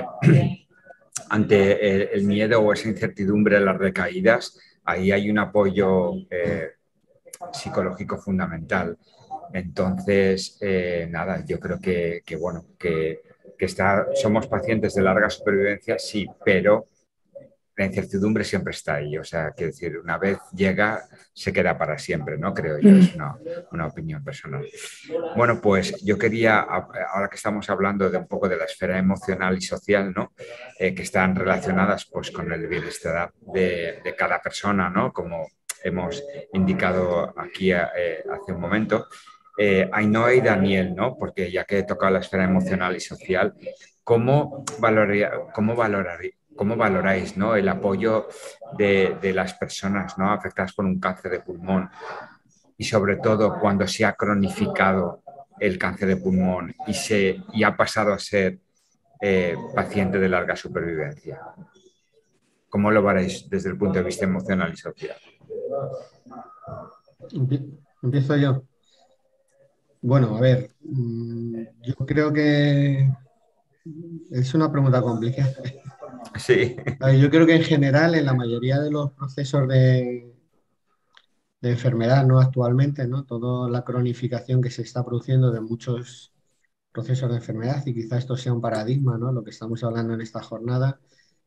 ante el, el miedo o esa incertidumbre, las recaídas, ahí hay un apoyo eh, psicológico fundamental. Entonces, eh, nada, yo creo que, que bueno, que, que está, somos pacientes de larga supervivencia, sí, pero la incertidumbre siempre está ahí. O sea, quiero decir, una vez llega, se queda para siempre, ¿no? Creo yo, es una, una opinión personal. Bueno, pues yo quería, ahora que estamos hablando de un poco de la esfera emocional y social, ¿no? Eh, que están relacionadas pues con el bienestar de, de cada persona, ¿no? Como hemos indicado aquí eh, hace un momento. Eh, Ainhoa y Daniel, ¿no? Porque ya que he tocado la esfera emocional y social, ¿cómo, valoraría, cómo, valoraría, cómo valoráis, ¿no? el apoyo de, de las personas, ¿no? afectadas por un cáncer de pulmón y sobre todo cuando se ha cronificado el cáncer de pulmón y, se, y ha pasado a ser eh, paciente de larga supervivencia? ¿Cómo lo veréis desde el punto de vista emocional y social? Empiezo yo. Bueno, a ver, yo creo que es una pregunta complicada. Sí. A ver, yo creo que en general, en la mayoría de los procesos de, de enfermedad, ¿no? Actualmente, ¿no? Toda la cronificación que se está produciendo de muchos procesos de enfermedad, y quizá esto sea un paradigma, ¿no? Lo que estamos hablando en esta jornada.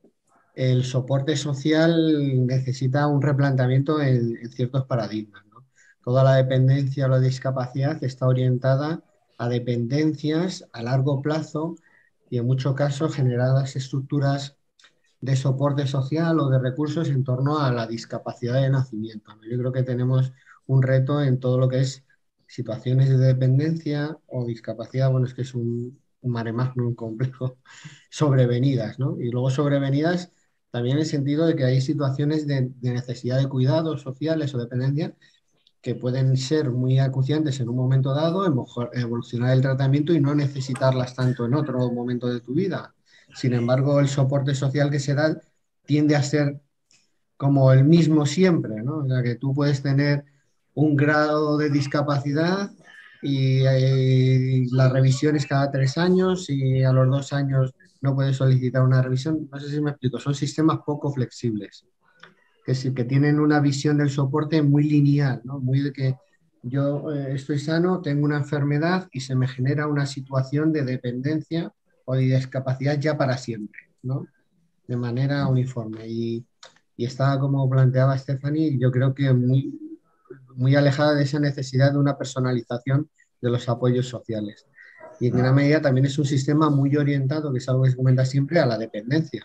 El soporte social necesita un replanteamiento en, en ciertos paradigmas, ¿no? Toda la dependencia o la discapacidad está orientada a dependencias a largo plazo y en muchos casos generadas estructuras de soporte social o de recursos en torno a la discapacidad de nacimiento, ¿no? Yo creo que tenemos un reto en todo lo que es situaciones de dependencia o discapacidad, bueno, es que es un, un mare magnum complejo, sobrevenidas, ¿no? Y luego sobrevenidas también en el sentido de que hay situaciones de, de necesidad de cuidados sociales o dependencia que pueden ser muy acuciantes en un momento dado, evolucionar el tratamiento y no necesitarlas tanto en otro momento de tu vida. Sin embargo, el soporte social que se da tiende a ser como el mismo siempre, ¿no? O sea, que tú puedes tener un grado de discapacidad y, y las revisiones cada tres años y a los dos años no puedes solicitar una revisión. No sé si me explico, son sistemas poco flexibles, que, sí, que tienen una visión del soporte muy lineal, ¿no? Muy de que yo eh, estoy sano, tengo una enfermedad y se me genera una situación de dependencia o de discapacidad ya para siempre, ¿no? De manera uniforme. Y, y está, como planteaba Stephanie, yo creo que muy, muy alejada de esa necesidad de una personalización de los apoyos sociales. Y en gran medida también es un sistema muy orientado, que es algo que se comenta siempre, a la dependencia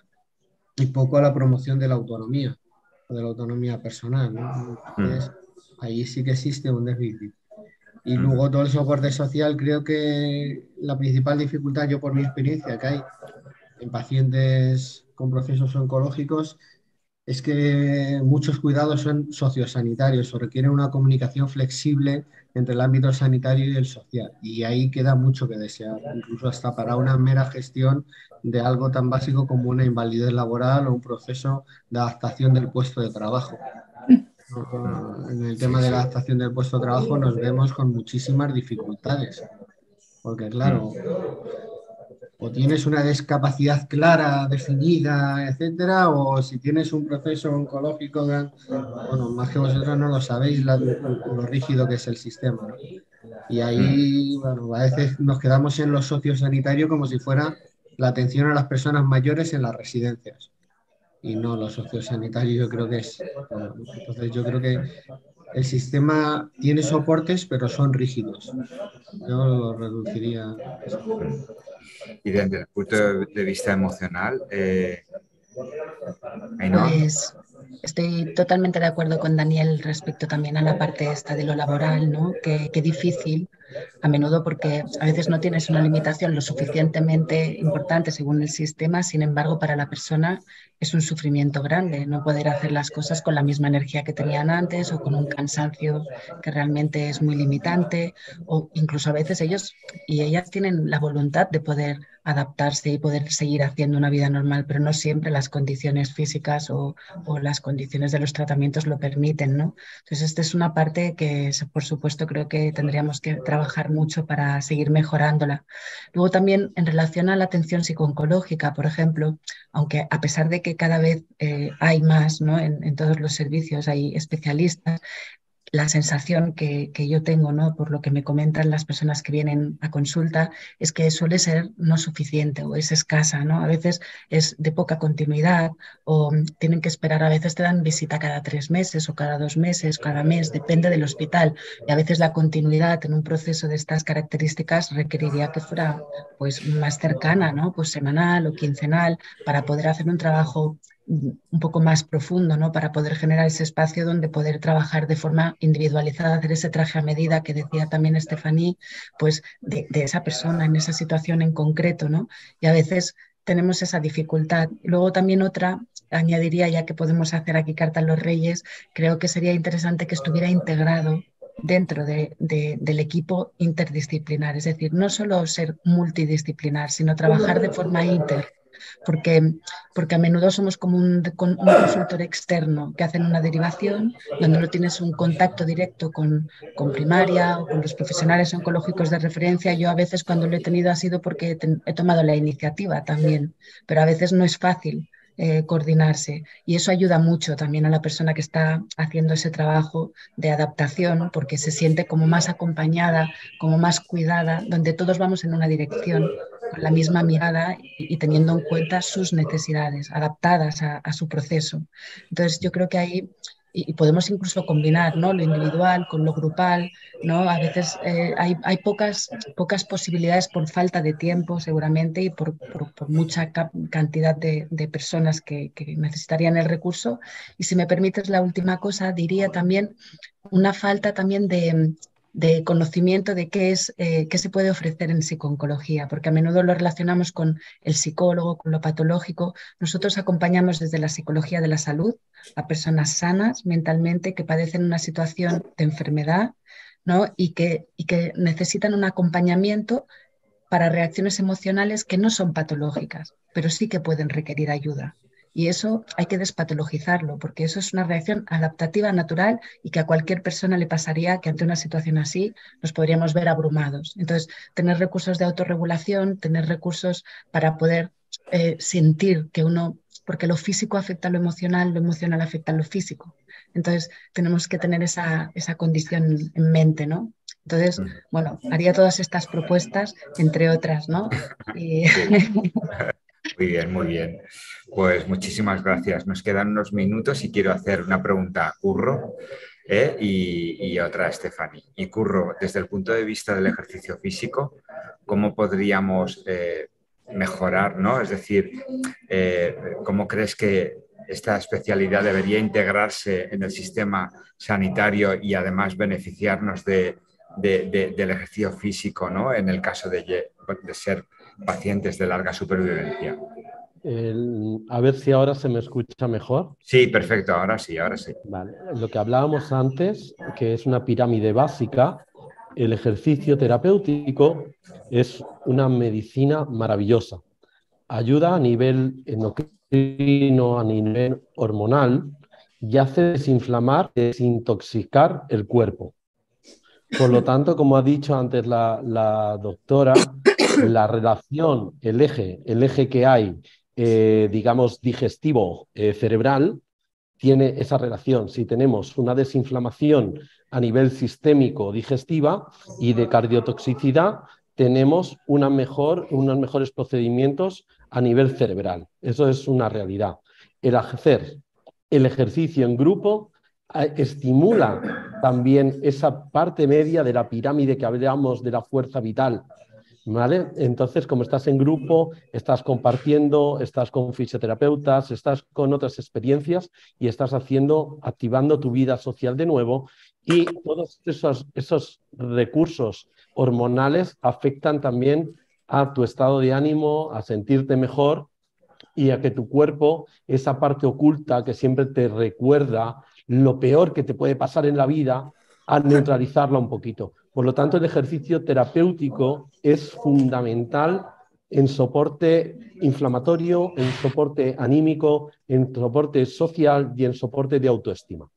y poco a la promoción de la autonomía, de la autonomía personal, ¿no? Entonces, ahí sí que existe un déficit. Y luego todo el soporte social, creo que la principal dificultad, yo por mi experiencia que hay en pacientes con procesos oncológicos, es que muchos cuidados son sociosanitarios o requieren una comunicación flexible entre el ámbito sanitario y el social. Y ahí queda mucho que desear, incluso hasta para una mera gestión de algo tan básico como una invalidez laboral o un proceso de adaptación del puesto de trabajo. En el tema de la adaptación del puesto de trabajo nos vemos con muchísimas dificultades, porque claro, o tienes una discapacidad clara, definida, etcétera, o si tienes un proceso oncológico, bueno, más que vosotros no lo sabéis, la, lo rígido que es el sistema, ¿no? Y ahí, bueno, a veces nos quedamos en lo sociosanitario como si fuera la atención a las personas mayores en las residencias. Y no, lo sociosanitario yo creo que es. Bueno, entonces yo creo que el sistema tiene soportes, pero son rígidos. Yo lo reduciría. Y desde el punto de vista emocional, eh, pues estoy totalmente de acuerdo con Daniel respecto también a la parte esta de lo laboral, ¿no? Qué, qué difícil a menudo, porque a veces no tienes una limitación lo suficientemente importante según el sistema, sin embargo para la persona es un sufrimiento grande no poder hacer las cosas con la misma energía que tenían antes o con un cansancio que realmente es muy limitante, o incluso a veces ellos y ellas tienen la voluntad de poder adaptarse y poder seguir haciendo una vida normal, pero no siempre las condiciones físicas o, o las condiciones de los tratamientos lo permiten, ¿no? Entonces esta es una parte que por supuesto creo que tendríamos que trabajar mucho para seguir mejorándola. Luego también en relación a la atención psico-oncológica, por ejemplo, aunque a pesar de que cada vez eh, hay más, ¿no? en, en todos los servicios hay especialistas, la sensación que, que yo tengo, ¿no? Por lo que me comentan las personas que vienen a consulta, es que suele ser no suficiente o es escasa, ¿no? A veces es de poca continuidad o tienen que esperar, a veces te dan visita cada tres meses o cada dos meses, cada mes, depende del hospital. Y a veces la continuidad en un proceso de estas características requeriría que fuera pues, más cercana, ¿no? Pues semanal o quincenal, para poder hacer un trabajo un poco más profundo, ¿no? Para poder generar ese espacio donde poder trabajar de forma individualizada, hacer ese traje a medida que decía también Estefanía, pues de, de esa persona en esa situación en concreto, ¿no? Y a veces tenemos esa dificultad. Luego también otra, añadiría, ya que podemos hacer aquí Carta a los Reyes, creo que sería interesante que estuviera integrado dentro de, de, del equipo interdisciplinar, es decir, no solo ser multidisciplinar, sino trabajar de forma inter. Porque, porque a menudo somos como un, un consultor externo que hacen una derivación donde no tienes un contacto directo con, con primaria o con los profesionales oncológicos de referencia. Yo a veces cuando lo he tenido ha sido porque he, ten, he tomado la iniciativa también, pero a veces no es fácil eh, coordinarse y eso ayuda mucho también a la persona que está haciendo ese trabajo de adaptación porque se siente como más acompañada, como más cuidada, donde todos vamos en una dirección con la misma mirada y, y teniendo en cuenta sus necesidades adaptadas a, a su proceso. Entonces yo creo que ahí y, y podemos incluso combinar, ¿no? Lo individual con lo grupal, ¿no? A veces eh, hay, hay pocas, pocas posibilidades por falta de tiempo seguramente y por, por, por mucha cantidad de, de personas que, que necesitarían el recurso. Y si me permites la última cosa, diría también una falta también de de conocimiento de qué es, eh, qué se puede ofrecer en psicooncología, porque a menudo lo relacionamos con el psicólogo, con lo patológico. Nosotros acompañamos desde la psicología de la salud a personas sanas mentalmente que padecen una situación de enfermedad, ¿no? y, que, y que necesitan un acompañamiento para reacciones emocionales que no son patológicas, pero sí que pueden requerir ayuda. Y eso hay que despatologizarlo, porque eso es una reacción adaptativa natural y que a cualquier persona le pasaría que ante una situación así nos podríamos ver abrumados. Entonces, tener recursos de autorregulación, tener recursos para poder eh, sentir que uno, porque lo físico afecta a lo emocional, lo emocional afecta a lo físico. Entonces, tenemos que tener esa, esa condición en mente, ¿no? Entonces, bueno, haría todas estas propuestas, entre otras, ¿no? Y... Muy bien, muy bien. Pues muchísimas gracias. Nos quedan unos minutos y quiero hacer una pregunta a Curro ¿eh? y, y otra a Estefanía. Y Curro, desde el punto de vista del ejercicio físico, ¿cómo podríamos eh, mejorar, ¿no? Es decir, eh, ¿cómo crees que esta especialidad debería integrarse en el sistema sanitario y además beneficiarnos de, de, de, del ejercicio físico, ¿no? En el caso de, de ser pacientes de larga supervivencia? El, a ver si ahora se me escucha mejor. Sí, perfecto, ahora sí, ahora sí. Vale. Lo que hablábamos antes, que es una pirámide básica, el ejercicio terapéutico es una medicina maravillosa. Ayuda a nivel endocrino, a nivel hormonal y hace desinflamar, desintoxicar el cuerpo. Por lo tanto, como ha dicho antes la, la doctora, la relación, el eje, el eje que hay, eh, digamos, digestivo eh, cerebral, tiene esa relación. Si tenemos una desinflamación a nivel sistémico digestiva y de cardiotoxicidad, tenemos una mejor, unos mejores procedimientos a nivel cerebral. Eso es una realidad. El hacer el ejercicio en grupo estimula también esa parte media de la pirámide que hablamos de la fuerza vital, ¿vale? Entonces, como estás en grupo, estás compartiendo, estás con fisioterapeutas, estás con otras experiencias y estás haciendo, activando tu vida social de nuevo, y todos esos, esos recursos hormonales afectan también a tu estado de ánimo, a sentirte mejor y a que tu cuerpo, esa parte oculta que siempre te recuerda lo peor que te puede pasar en la vida, a neutralizarla un poquito. Por lo tanto, el ejercicio terapéutico es fundamental en soporte inflamatorio, en soporte anímico, en soporte social y en soporte de autoestima.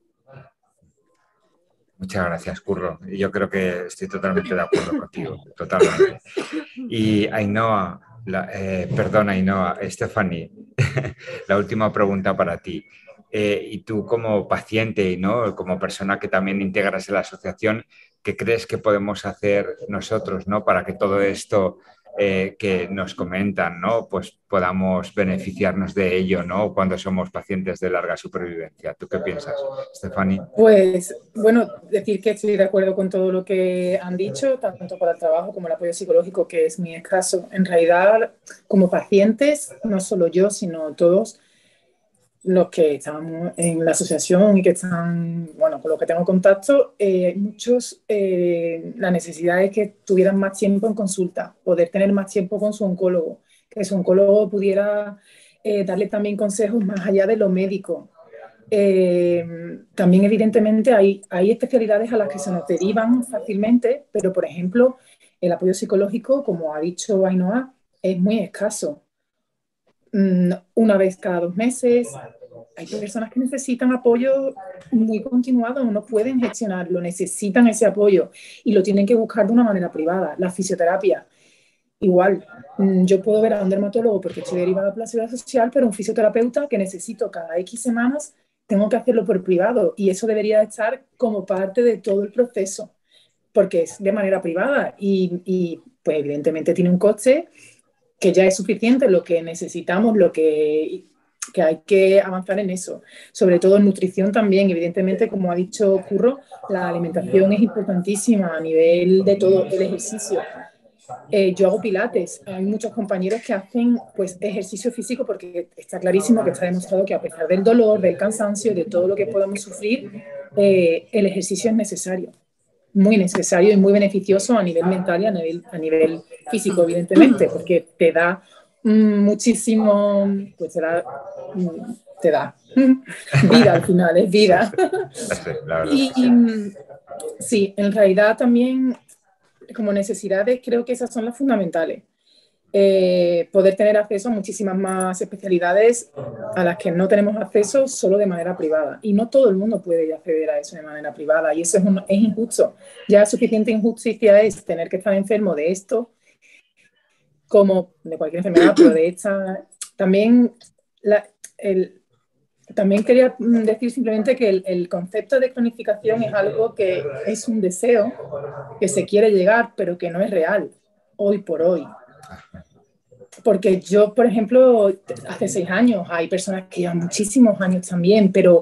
Muchas gracias, Curro. Yo creo que estoy totalmente de acuerdo contigo, totalmente. Y Ainhoa, la, eh, perdona Ainhoa, Estefanía, la última pregunta para ti. eh, y tú como paciente, ¿no? Como persona que también integras en la asociación, ¿qué crees que podemos hacer nosotros, ¿no? Para que todo esto eh, que nos comentan, ¿no? Pues podamos beneficiarnos de ello, ¿no? Cuando somos pacientes de larga supervivencia. ¿Tú qué piensas, Stephanie? Pues, bueno, decir que estoy de acuerdo con todo lo que han dicho, tanto para el trabajo como el apoyo psicológico, que es muy escaso. En realidad, como pacientes, no solo yo, sino todos los que estamos en la asociación y que están, bueno, con los que tengo contacto, eh, muchos, eh, la necesidad es que tuvieran más tiempo en consulta, poder tener más tiempo con su oncólogo, que su oncólogo pudiera eh, darle también consejos más allá de lo médico. Eh, también evidentemente hay, hay especialidades a las que se nos derivan fácilmente, pero por ejemplo el apoyo psicológico, como ha dicho Ainhoa, es muy escaso. Una vez cada dos meses. Hay personas que necesitan apoyo muy continuado, no pueden gestionarlo, necesitan ese apoyo y lo tienen que buscar de una manera privada. La fisioterapia, igual, yo puedo ver a un dermatólogo porque estoy derivada por la seguridad social, pero un fisioterapeuta que necesito cada X semanas, tengo que hacerlo por privado y eso debería estar como parte de todo el proceso, porque es de manera privada y, y pues evidentemente tiene un coste que ya es suficiente lo que necesitamos, lo que, que hay que avanzar en eso. Sobre todo en nutrición también, evidentemente, como ha dicho Curro, la alimentación es importantísima a nivel de todo el ejercicio. Eh, yo hago pilates, hay muchos compañeros que hacen pues, ejercicio físico porque está clarísimo que está demostrado que a pesar del dolor, del cansancio, de todo lo que podamos sufrir, eh, el ejercicio es necesario. Muy necesario y muy beneficioso a nivel mental y a nivel, a nivel físico, evidentemente, porque te da mm, muchísimo, pues te da, mm, te da vida al final, es vida. Y, y sí, en realidad también como necesidades creo que esas son las fundamentales. Eh, poder tener acceso a muchísimas más especialidades a las que no tenemos acceso solo de manera privada y no todo el mundo puede acceder a eso de manera privada y eso es, un, es injusto. Ya suficiente injusticia es tener que estar enfermo de esto como de cualquier enfermedad, pero de esta también la, el, también quería decir simplemente que el, el concepto de cronificación es algo que es un deseo que se quiere llegar pero que no es real hoy por hoy. Porque yo, por ejemplo, hace seis años, hay personas que llevan muchísimos años también, pero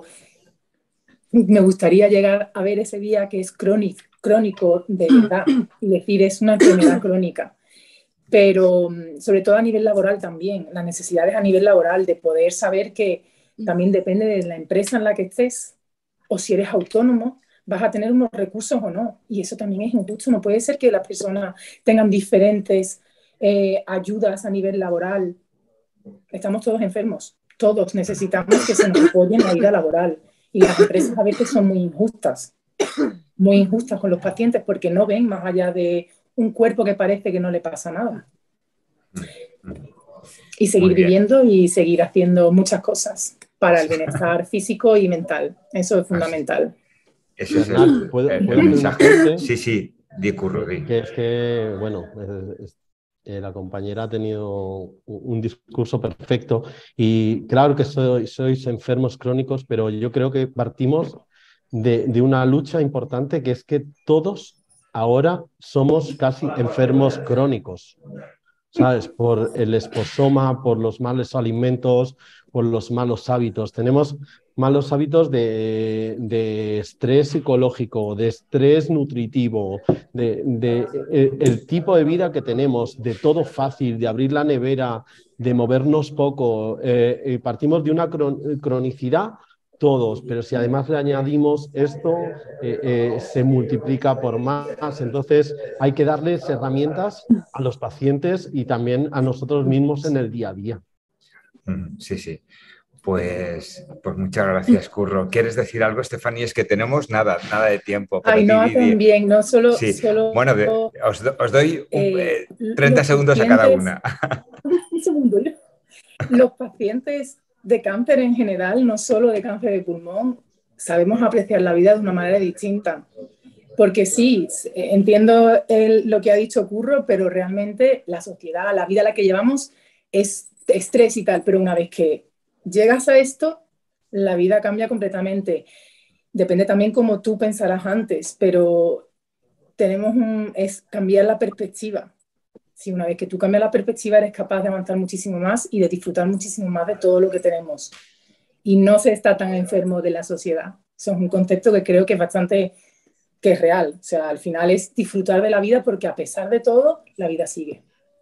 me gustaría llegar a ver ese día que es crónico, crónico de verdad, y decir es una enfermedad crónica. Pero sobre todo a nivel laboral también, las necesidades a nivel laboral de poder saber que también depende de la empresa en la que estés, o si eres autónomo, vas a tener unos recursos o no, y eso también es injusto. No puede ser que las personas tengan diferentes Eh, ayudas a nivel laboral. Estamos todos enfermos, todos necesitamos que se nos apoye en la vida laboral y las empresas a veces son muy injustas, muy injustas con los pacientes porque no ven más allá de un cuerpo que parece que no le pasa nada. Y seguir viviendo y seguir haciendo muchas cosas para el bienestar físico y mental. Eso es fundamental. Eso es el, ¿Puedo, el, ¿puedo el mensaje. mensaje? Sí, sí, di Curro, di. Que es que, bueno, es, es, Eh, la compañera ha tenido un, un discurso perfecto y claro que soy, sois enfermos crónicos, pero yo creo que partimos de, de una lucha importante que es que todos ahora somos casi enfermos crónicos, ¿sabes? Por el esposoma, por los malos alimentos, por los malos hábitos. Tenemos malos hábitos de, de estrés psicológico, de estrés nutritivo, de, de, de el tipo de vida que tenemos, de todo fácil, de abrir la nevera, de movernos poco. Eh, eh, partimos de una cronicidad todos, pero si además le añadimos esto, eh, eh, se multiplica por más. Entonces hay que darles herramientas a los pacientes y también a nosotros mismos en el día a día. Sí, sí. Pues, pues muchas gracias, Curro. ¿Quieres decir algo, Stephanie? Es que tenemos nada, nada de tiempo. Ay, no, también, no solo... Sí. solo bueno, de, os, os, doy un, eh, treinta segundos a cada una. Un segundo. Los pacientes de cáncer en general, no solo de cáncer de pulmón, sabemos apreciar la vida de una manera distinta. Porque sí, entiendo el, lo que ha dicho Curro, pero realmente la sociedad, la vida a la que llevamos es estrés y tal, pero una vez que llegas a esto, la vida cambia completamente. Depende también cómo tú pensarás antes, pero tenemos un, es cambiar la perspectiva. Si una vez que tú cambias la perspectiva eres capaz de avanzar muchísimo más y de disfrutar muchísimo más de todo lo que tenemos. Y no se está tan enfermo de la sociedad. Eso es un concepto que creo que es bastante, que es real. O sea, al final es disfrutar de la vida porque a pesar de todo, la vida sigue.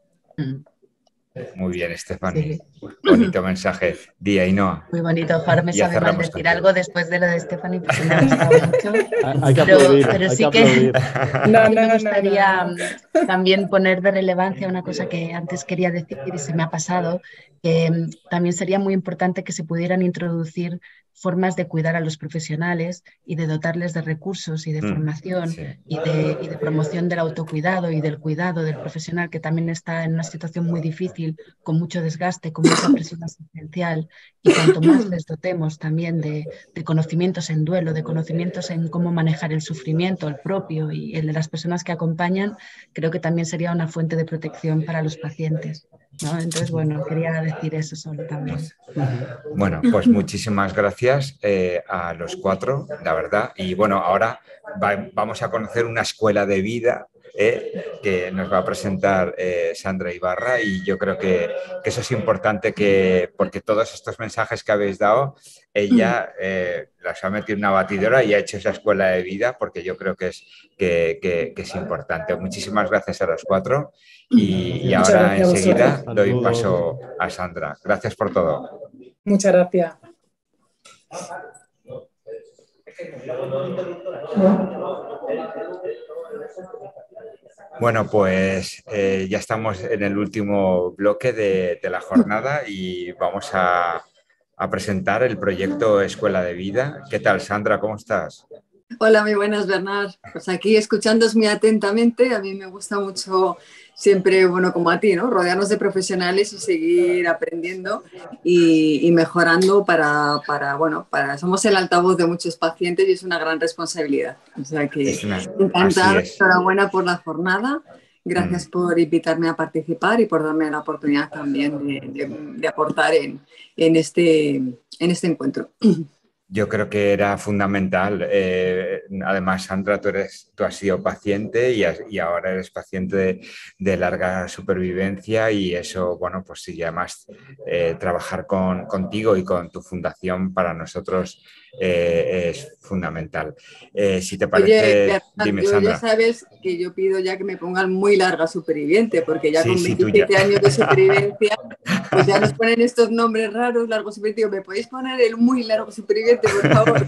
Muy bien, Stephanie. Sí. Bonito mensaje. Di, Ainhoa. Muy bonito. Ahora me Ya sabe mal cerramos decir contigo. algo después de lo de Stephanie porque me ha gustado mucho. Hay que Pero, aplaudir, pero hay sí que que, aplaudir. No, sí no, me no, gustaría no, no. mm, también poner de relevancia una cosa que antes quería decir y se me ha pasado, que mm, también sería muy importante que se pudieran introducir formas de cuidar a los profesionales y de dotarles de recursos y de Mm, formación sí. y de, y de promoción del autocuidado y del cuidado del profesional que también está en una situación muy difícil, con mucho desgaste, con mucha presión asistencial, y cuanto más les dotemos también de, de conocimientos en duelo, de conocimientos en cómo manejar el sufrimiento, el propio y el de las personas que acompañan, creo que también sería una fuente de protección para los pacientes, ¿no? Entonces, bueno, quería decir eso solo también. Bueno, pues muchísimas gracias eh, a los cuatro, la verdad. Y bueno, ahora va- vamos a conocer una escuela de vida eh, que nos va a presentar eh, Sandra Ibarra, y yo creo que, que eso es importante, que, porque todos estos mensajes que habéis dado, ella eh, los ha metido en una batidora y ha hecho esa escuela de vida, porque yo creo que es, que, que- que es importante. Muchísimas gracias a los cuatro y, y Muchas ahora gracias a enseguida vosotros. doy Saludos. paso a Sandra. Gracias por todo. Muchas gracias. Bueno, pues eh, ya estamos en el último bloque de, de la jornada y vamos a, a presentar el proyecto Escuela de Vida. ¿Qué tal, Sandra? ¿Cómo estás? Hola, muy buenas, Bernard. Pues aquí escuchándos muy atentamente. A mí me gusta mucho siempre, bueno, como a ti, ¿no? Rodearnos de profesionales y seguir aprendiendo y, y mejorando para, para, bueno, para, somos el altavoz de muchos pacientes y es una gran responsabilidad. O sea que Es una- encantada, así es. enhorabuena por la jornada. Gracias Mm. por invitarme a participar y por darme la oportunidad también de, de- de aportar en, en, este, en este encuentro. Yo creo que era fundamental. Eh, además, Sandra, tú, eres, tú has sido paciente y, has- y ahora eres paciente de, de larga supervivencia, y eso, bueno, pues sí, y además eh, trabajar con, contigo y con tu fundación para nosotros eh, es fundamental. Eh, si te Oye, parece, Bernard, dime, yo ya Sandra. sabes que yo pido ya que me pongan muy larga superviviente, porque ya Sí, con sí, tú ya. veintisiete años de supervivencia, pues ya nos ponen estos nombres raros, largo superviviente. Digo, ¿me podéis poner el muy largo superviviente, por favor?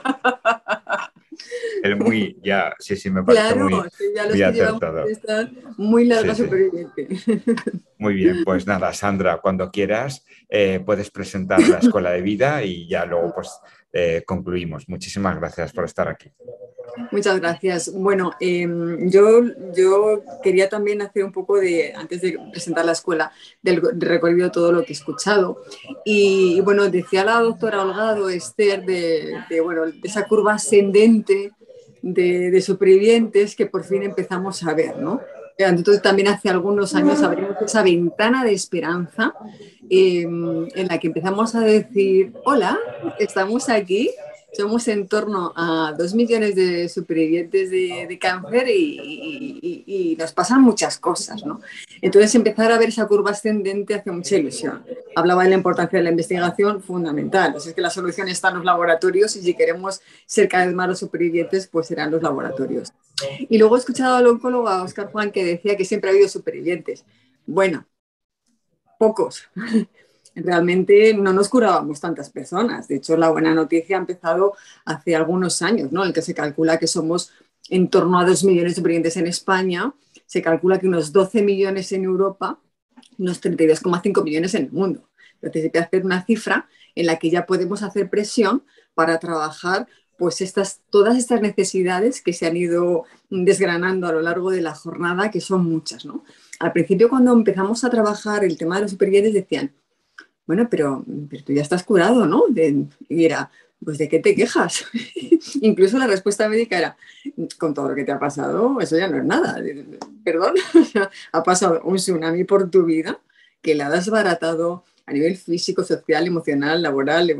El muy, ya, sí, sí, me parece Claro, muy, que ya los muy que llevamos acertado. están muy larga Sí, sí. superviviente. Muy bien, pues nada, Sandra, cuando quieras eh, puedes presentar la Escuela de Vida y ya luego pues eh, concluimos. Muchísimas gracias por estar aquí. Muchas gracias. Bueno, eh, yo, yo quería también hacer un poco de, antes de presentar la escuela, del de recorrido de todo lo que he escuchado. Y, y bueno, decía la doctora Holgado, Esther, de, de, bueno, de esa curva ascendente de, de supervivientes que por fin empezamos a ver, ¿no? Entonces también hace algunos años abrimos esa ventana de esperanza eh, en la que empezamos a decir, hola, estamos aquí. Somos en torno a dos millones de supervivientes de, de cáncer y, y, y, y nos pasan muchas cosas, ¿no? Entonces empezar a ver esa curva ascendente hace mucha ilusión. Hablaba de la importancia de la investigación, fundamental. O sea, es que la solución está en los laboratorios y si queremos ser cada vez más los supervivientes, pues serán los laboratorios. Y luego he escuchado al oncólogo, a Óscar Juan, que decía que siempre ha habido supervivientes. Bueno, pocos. Realmente no nos curábamos tantas personas. De hecho, la buena noticia ha empezado hace algunos años, ¿no? En el que se calcula que somos en torno a dos millones de supervivientes en España, se calcula que unos doce millones en Europa, unos treinta y dos coma cinco millones en el mundo. Entonces hay que hacer una cifra en la que ya podemos hacer presión para trabajar pues estas, todas estas necesidades que se han ido desgranando a lo largo de la jornada, que son muchas, ¿no? Al principio, cuando empezamos a trabajar el tema de los supervivientes, decían, bueno, pero, pero tú ya estás curado, ¿no? De, y era, pues ¿de qué te quejas? Incluso la respuesta médica era, con todo lo que te ha pasado, eso ya no es nada. Perdón, ha pasado un tsunami por tu vida que la has desbaratado a nivel físico, social, emocional, laboral.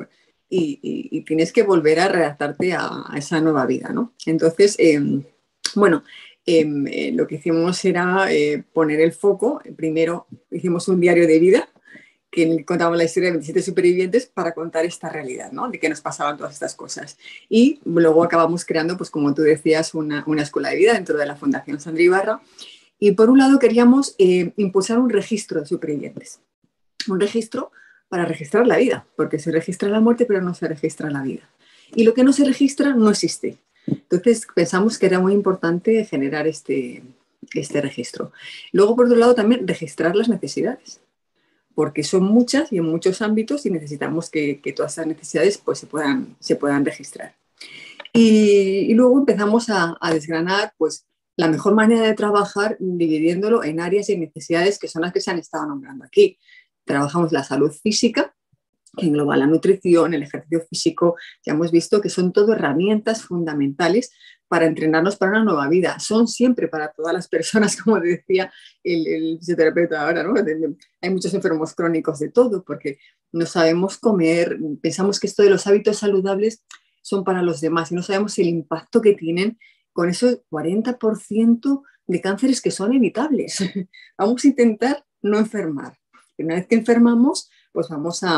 y, y, y tienes que volver a readaptarte a, a esa nueva vida, ¿no? Entonces, eh, bueno, eh, eh, lo que hicimos era eh, poner el foco. Primero hicimos un diario de vida que contamos la historia de veintisiete supervivientes para contar esta realidad, ¿no? De que nos pasaban todas estas cosas. Y luego acabamos creando, pues como tú decías, una, una escuela de vida dentro de la Fundación Sandra Ibarra. Y por un lado queríamos eh, impulsar un registro de supervivientes. Un registro para registrar la vida, porque se registra la muerte pero no se registra la vida. Y lo que no se registra no existe. Entonces pensamos que era muy importante generar este, este registro. Luego, por otro lado, también registrar las necesidades, porque son muchas y en muchos ámbitos y necesitamos que, que todas esas necesidades pues, se, puedan, se puedan registrar. Y, y luego empezamos a, a desgranar pues, la mejor manera de trabajar dividiéndolo en áreas y necesidades que son las que se han estado nombrando aquí. Trabajamos la salud física, que engloba la nutrición, el ejercicio físico, ya hemos visto que son todo herramientas fundamentales para entrenarnos para una nueva vida. Son siempre para todas las personas, como decía el, el fisioterapeuta ahora, ¿no? Hay muchos enfermos crónicos de todo, porque no sabemos comer, pensamos que esto de los hábitos saludables son para los demás y no sabemos el impacto que tienen con esos cuarenta por ciento de cánceres que son evitables. Vamos a intentar no enfermar. Una vez que enfermamos, pues vamos a,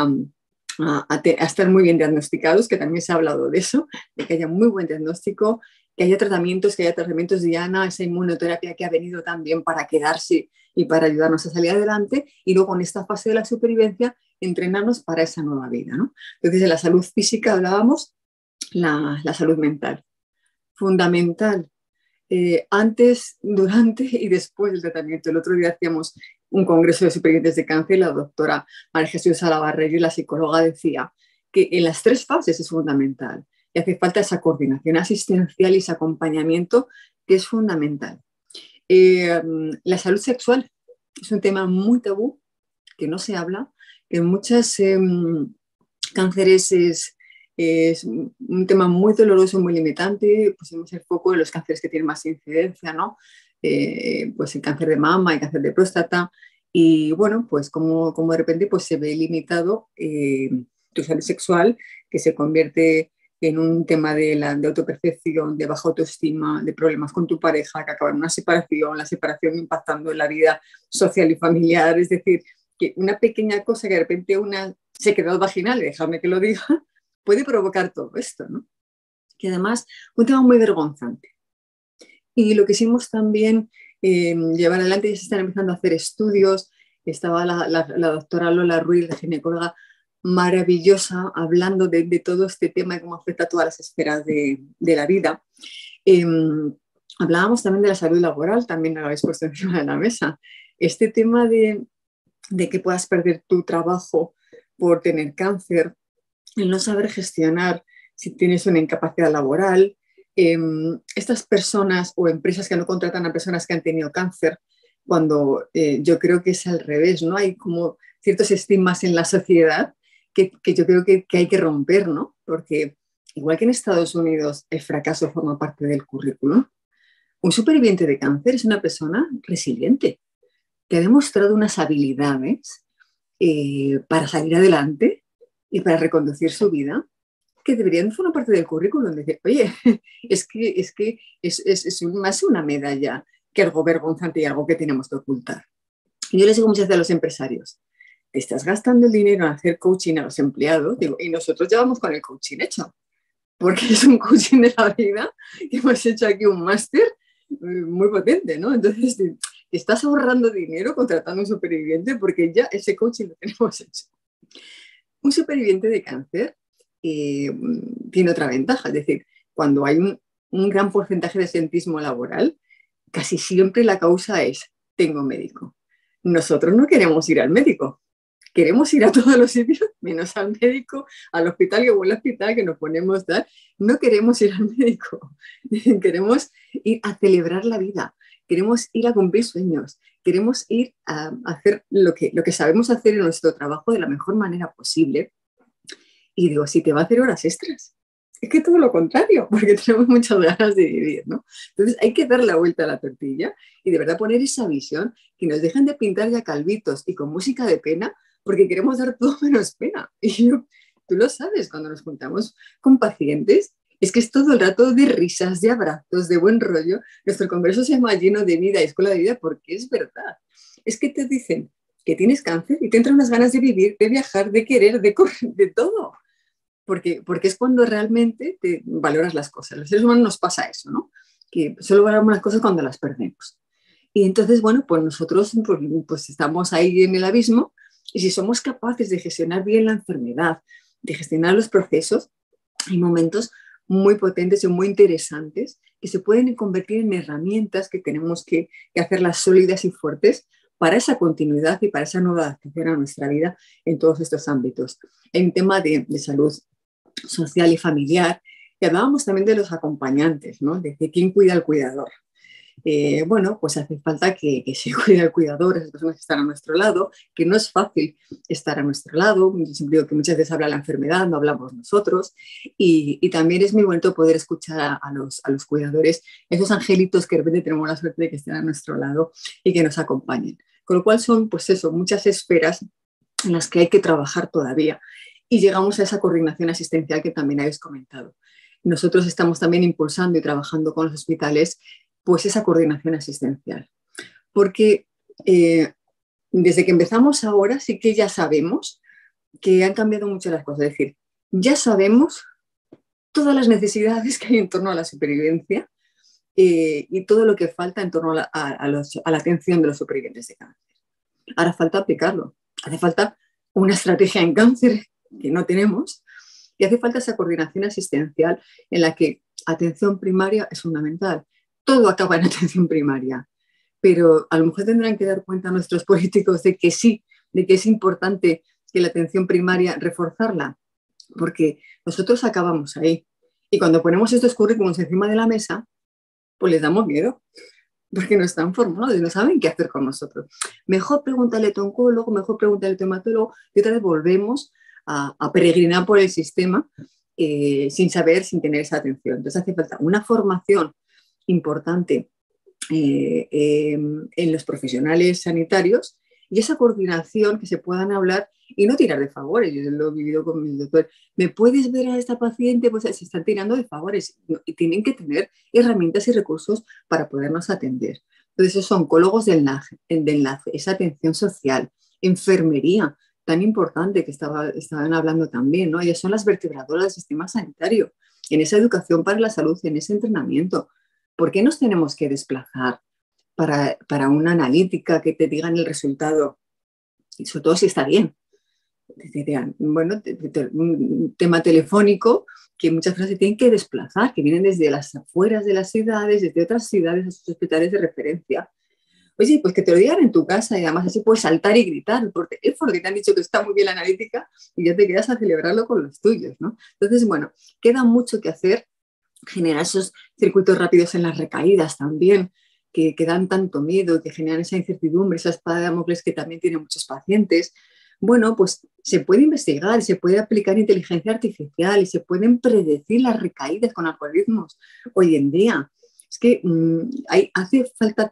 a, a, te, a estar muy bien diagnosticados, que también se ha hablado de eso, de que haya muy buen diagnóstico, que haya tratamientos, que haya tratamientos de Diana, esa inmunoterapia que ha venido también para quedarse y para ayudarnos a salir adelante, y luego en esta fase de la supervivencia entrenarnos para esa nueva vida, ¿no? Entonces, de la salud física hablábamos, la, la salud mental. Fundamental, eh, antes, durante y después del tratamiento. El otro día hacíamos un congreso de supervivientes de cáncer y la doctora María Jesús Alabarrello, la psicóloga, decía que en las tres fases es fundamental y hace falta esa coordinación asistencial y ese acompañamiento que es fundamental. Eh, la salud sexual es un tema muy tabú, que no se habla, que en muchos eh, cánceres es, es un tema muy doloroso, muy limitante. Pusimos el foco en los cánceres que tienen más incidencia, ¿no? Eh, pues el cáncer de mama, el cáncer de próstata, y bueno, pues como, como de repente pues se ve limitado eh, tu salud sexual, que se convierte en un tema de, la, de autopercepción, de baja autoestima, de problemas con tu pareja, que acaba en una separación, la separación impactando en la vida social y familiar. Es decir, que una pequeña cosa que de repente una sequedad vaginal, déjame que lo diga, puede provocar todo esto, ¿no? Que además un tema muy vergonzante. Y lo que hicimos también eh, llevar adelante, ya se están empezando a hacer estudios. Estaba la, la, la doctora Lola Ruiz, la ginecóloga maravillosa, hablando de, de todo este tema y cómo afecta a todas las esferas de, de la vida. Eh, hablábamos también de la salud laboral, también lo habéis puesto encima de la mesa. Este tema de, de que puedas perder tu trabajo por tener cáncer, el no saber gestionar si tienes una incapacidad laboral. Eh, estas personas o empresas que no contratan a personas que han tenido cáncer, cuando eh, yo creo que es al revés, ¿no? Hay como ciertos estigmas en la sociedad que, que yo creo que, que hay que romper, ¿no? Porque igual que en Estados Unidos el fracaso forma parte del currículum, un superviviente de cáncer es una persona resiliente, que ha demostrado unas habilidades eh, para salir adelante y para reconducir su vida, que deberían formar parte del currículum. Decir, oye, es que es, que es, es, es más una medalla que algo vergonzante y algo que tenemos que ocultar. Y yo les digo muchas veces a los empresarios, te estás gastando el dinero en hacer coaching a los empleados, digo, y nosotros ya vamos con el coaching hecho, porque es un coaching de la vida, que hemos hecho aquí un máster muy potente, ¿no? Entonces, te estás ahorrando dinero contratando a un superviviente porque ya ese coaching lo tenemos hecho. Un superviviente de cáncer Eh, tiene otra ventaja, es decir, cuando hay un, un gran porcentaje de absentismo laboral, casi siempre la causa es, tengo médico. Nosotros no queremos ir al médico, queremos ir a todos los sitios, menos al médico, al hospital, que vuelve al hospital, que nos ponemos tal, no queremos ir al médico, queremos ir a celebrar la vida, queremos ir a cumplir sueños, queremos ir a hacer lo que, lo que sabemos hacer en nuestro trabajo de la mejor manera posible. Y digo, si te va a hacer horas extras. Es que todo lo contrario, porque tenemos muchas ganas de vivir, ¿no? Entonces hay que dar la vuelta a la tortilla y de verdad poner esa visión, que nos dejen de pintar ya calvitos y con música de pena, porque queremos dar todo menos pena. Y yo tú lo sabes, cuando nos juntamos con pacientes, es que es todo el rato de risas, de abrazos, de buen rollo. Nuestro congreso se llama Lleno de Vida, Escuela de Vida, porque es verdad. Es que te dicen que tienes cáncer y te entran unas ganas de vivir, de viajar, de querer, de correr, de todo. Porque, porque es cuando realmente te valoras las cosas. Los seres humanos nos pasa eso, ¿no? Que solo valoramos las cosas cuando las perdemos. Y entonces, bueno, pues nosotros pues, pues estamos ahí en el abismo y si somos capaces de gestionar bien la enfermedad, de gestionar los procesos, hay momentos muy potentes y muy interesantes que se pueden convertir en herramientas que tenemos que, que hacerlas sólidas y fuertes para esa continuidad y para esa nueva adaptación a nuestra vida en todos estos ámbitos. En tema de, de salud social y familiar, y hablábamos también de los acompañantes, ¿no? De, de quién cuida al cuidador. Eh, bueno, pues hace falta que, que se cuide al cuidador, esas personas que están a nuestro lado, que no es fácil estar a nuestro lado. Yo siempre digo que muchas veces habla la enfermedad, no hablamos nosotros, y, y también es muy bonito poder escuchar a, a, los, a los cuidadores, esos angelitos que de repente tenemos la suerte de que estén a nuestro lado y que nos acompañen. Con lo cual son, pues eso, muchas esferas en las que hay que trabajar todavía y llegamos a esa coordinación asistencial que también habéis comentado. Nosotros estamos también impulsando y trabajando con los hospitales pues esa coordinación asistencial. Porque eh, desde que empezamos ahora sí que ya sabemos que han cambiado mucho las cosas. Es decir, ya sabemos todas las necesidades que hay en torno a la supervivencia eh, y todo lo que falta en torno a la, a, a, los, a la atención de los supervivientes de cáncer. Ahora falta aplicarlo. Hace falta una estrategia en cáncer que no tenemos y hace falta esa coordinación asistencial en la que atención primaria es fundamental. Todo acaba en atención primaria, pero a lo mejor tendrán que dar cuenta nuestros políticos de que sí, de que es importante que la atención primaria reforzarla, porque nosotros acabamos ahí. Y cuando ponemos estos currículums encima de la mesa, pues les damos miedo, porque no están formados y no saben qué hacer con nosotros. Mejor pregúntale a tu oncólogo, mejor pregúntale a tu hematólogo, y otra vez volvemos a, a peregrinar por el sistema eh, sin saber, sin tener esa atención. Entonces hace falta una formación importante eh, eh, en los profesionales sanitarios y esa coordinación que se puedan hablar y no tirar de favores. Yo lo he vivido con mi doctor. ¿Me puedes ver a esta paciente? Pues se están tirando de favores y tienen que tener herramientas y recursos para podernos atender. Entonces esos oncólogos de enlace, de enlace, esa atención social, enfermería, tan importante que estaba, estaban hablando también, ¿no? Ellas son las vertebradoras del sistema sanitario, en esa educación para la salud, en ese entrenamiento. ¿Por qué nos tenemos que desplazar para, para una analítica que te digan el resultado? Y sobre todo si está bien. Te digan, bueno, te, te, un tema telefónico que muchas personas se tienen que desplazar, que vienen desde las afueras de las ciudades, desde otras ciudades a sus hospitales de referencia. Oye, pues que te lo digan en tu casa y además así puedes saltar y gritar por teléfono que te han dicho que está muy bien la analítica y ya te quedas a celebrarlo con los tuyos, ¿no? Entonces, bueno, queda mucho que hacer. Generar esos circuitos rápidos en las recaídas también, que, que dan tanto miedo, que generan esa incertidumbre, esa espada de Damocles que también tienen muchos pacientes. Bueno, pues se puede investigar, se puede aplicar inteligencia artificial y se pueden predecir las recaídas con algoritmos hoy en día. Es que mmm, hay, hace falta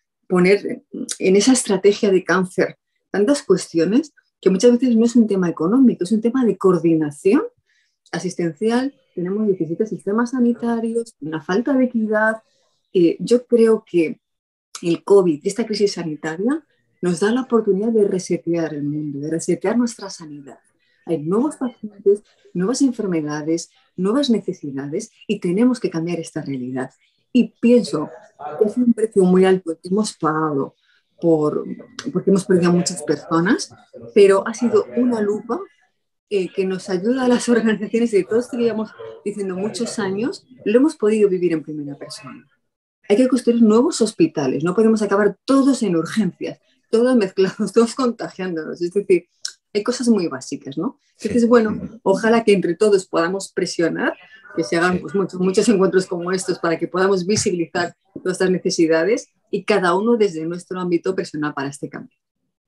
poner en esa estrategia de cáncer tantas cuestiones que muchas veces no es un tema económico, es un tema de coordinación asistencial. Tenemos diecisiete sistemas sanitarios, una falta de equidad. Eh, yo creo que el COVID, esta crisis sanitaria, nos da la oportunidad de resetear el mundo, de resetear nuestra sanidad. Hay nuevos pacientes, nuevas enfermedades, nuevas necesidades y tenemos que cambiar esta realidad. Y pienso que es un precio muy alto que hemos pagado por, porque hemos perdido a muchas personas, pero ha sido una lupa Eh, que nos ayuda a las organizaciones y todos teníamos diciendo muchos años, lo hemos podido vivir en primera persona. Hay que construir nuevos hospitales, no podemos acabar todos en urgencias, todos mezclados, todos contagiándonos. Es decir, hay cosas muy básicas, ¿no? Entonces, bueno, ojalá que entre todos podamos presionar, que se hagan pues, muchos, muchos encuentros como estos para que podamos visibilizar nuestras necesidades y cada uno desde nuestro ámbito personal para este cambio.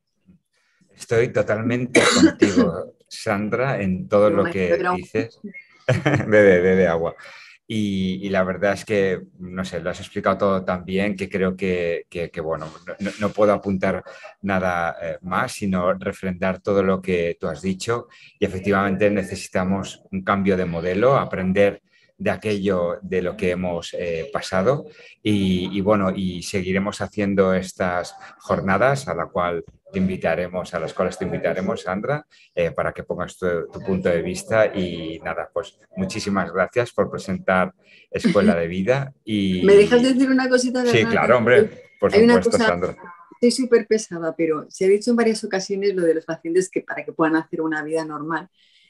Estoy totalmente contigo, Sandra, en todo lo que dices. Bebe, bebe agua. y, y la verdad es que, no sé, lo has explicado todo tan bien que creo que, que, que, bueno, no, no puedo apuntar nada eh, más, sino refrendar todo lo que tú has dicho y efectivamente necesitamos un cambio de modelo, aprender de aquello de lo que hemos eh, pasado y, y, bueno, y seguiremos haciendo estas jornadas a la cual te invitaremos, a las cuales te invitaremos, Sandra, eh, para que pongas tu, tu punto de vista y nada, pues muchísimas gracias por presentar Escuela de Vida y... ¿Me dejas decir una cosita? Sí, claro, hombre, por Hay una supuesto, cosa, Sandra. estoy súper pesada, pero se ha dicho en varias ocasiones lo de los pacientes que para que puedan hacer una vida normal.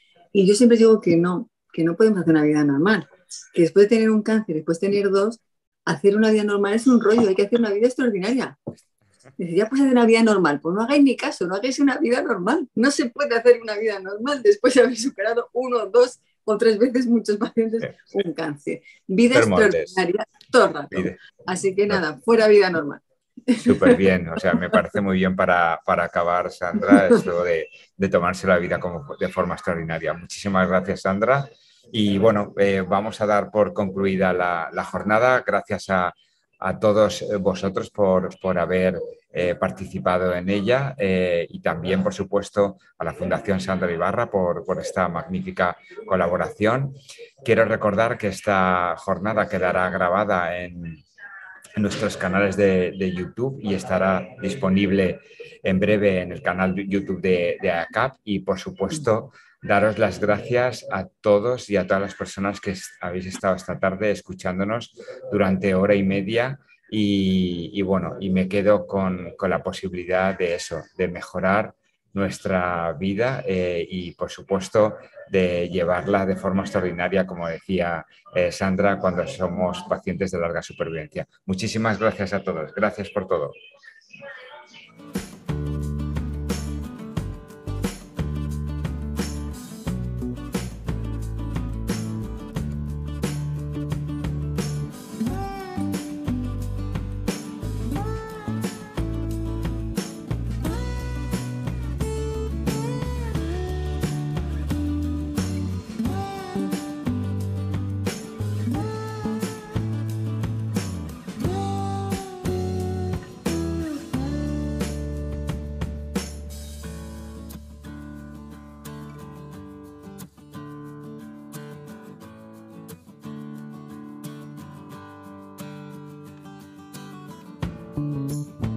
Y yo siempre digo que no, que no podemos hacer una vida normal, que después de tener un cáncer, después de tener dos, hacer una vida normal es un rollo, hay que hacer una vida extraordinaria. Dice, ya pues hacer una vida normal, pues no hagáis ni caso, no hagáis una vida normal, no se puede hacer una vida normal después de haber superado uno, dos o tres veces muchos pacientes un cáncer. Vida extraordinaria todo el rato. Así que nada, fuera vida normal. Súper bien, o sea, me parece muy bien para, para acabar, Sandra, esto de, de tomarse la vida como de forma extraordinaria. Muchísimas gracias, Sandra. Y bueno, eh, vamos a dar por concluida la, la jornada. Gracias a, a todos vosotros por, por haber eh, participado en ella eh, y también, por supuesto, a la Fundación Sandra Ibarra por, por esta magnífica colaboración. Quiero recordar que esta jornada quedará grabada en... en nuestros canales de, de YouTube y estará disponible en breve en el canal de YouTube de, de A C A P y por supuesto daros las gracias a todos y a todas las personas que habéis estado esta tarde escuchándonos durante hora y media y, y bueno, y me quedo con, con la posibilidad de eso, de mejorar nuestra vida eh, y por supuesto de llevarla de forma extraordinaria, como decía eh, Sandra, cuando somos pacientes de larga supervivencia. Muchísimas gracias a todos. Gracias por todo. Thank you.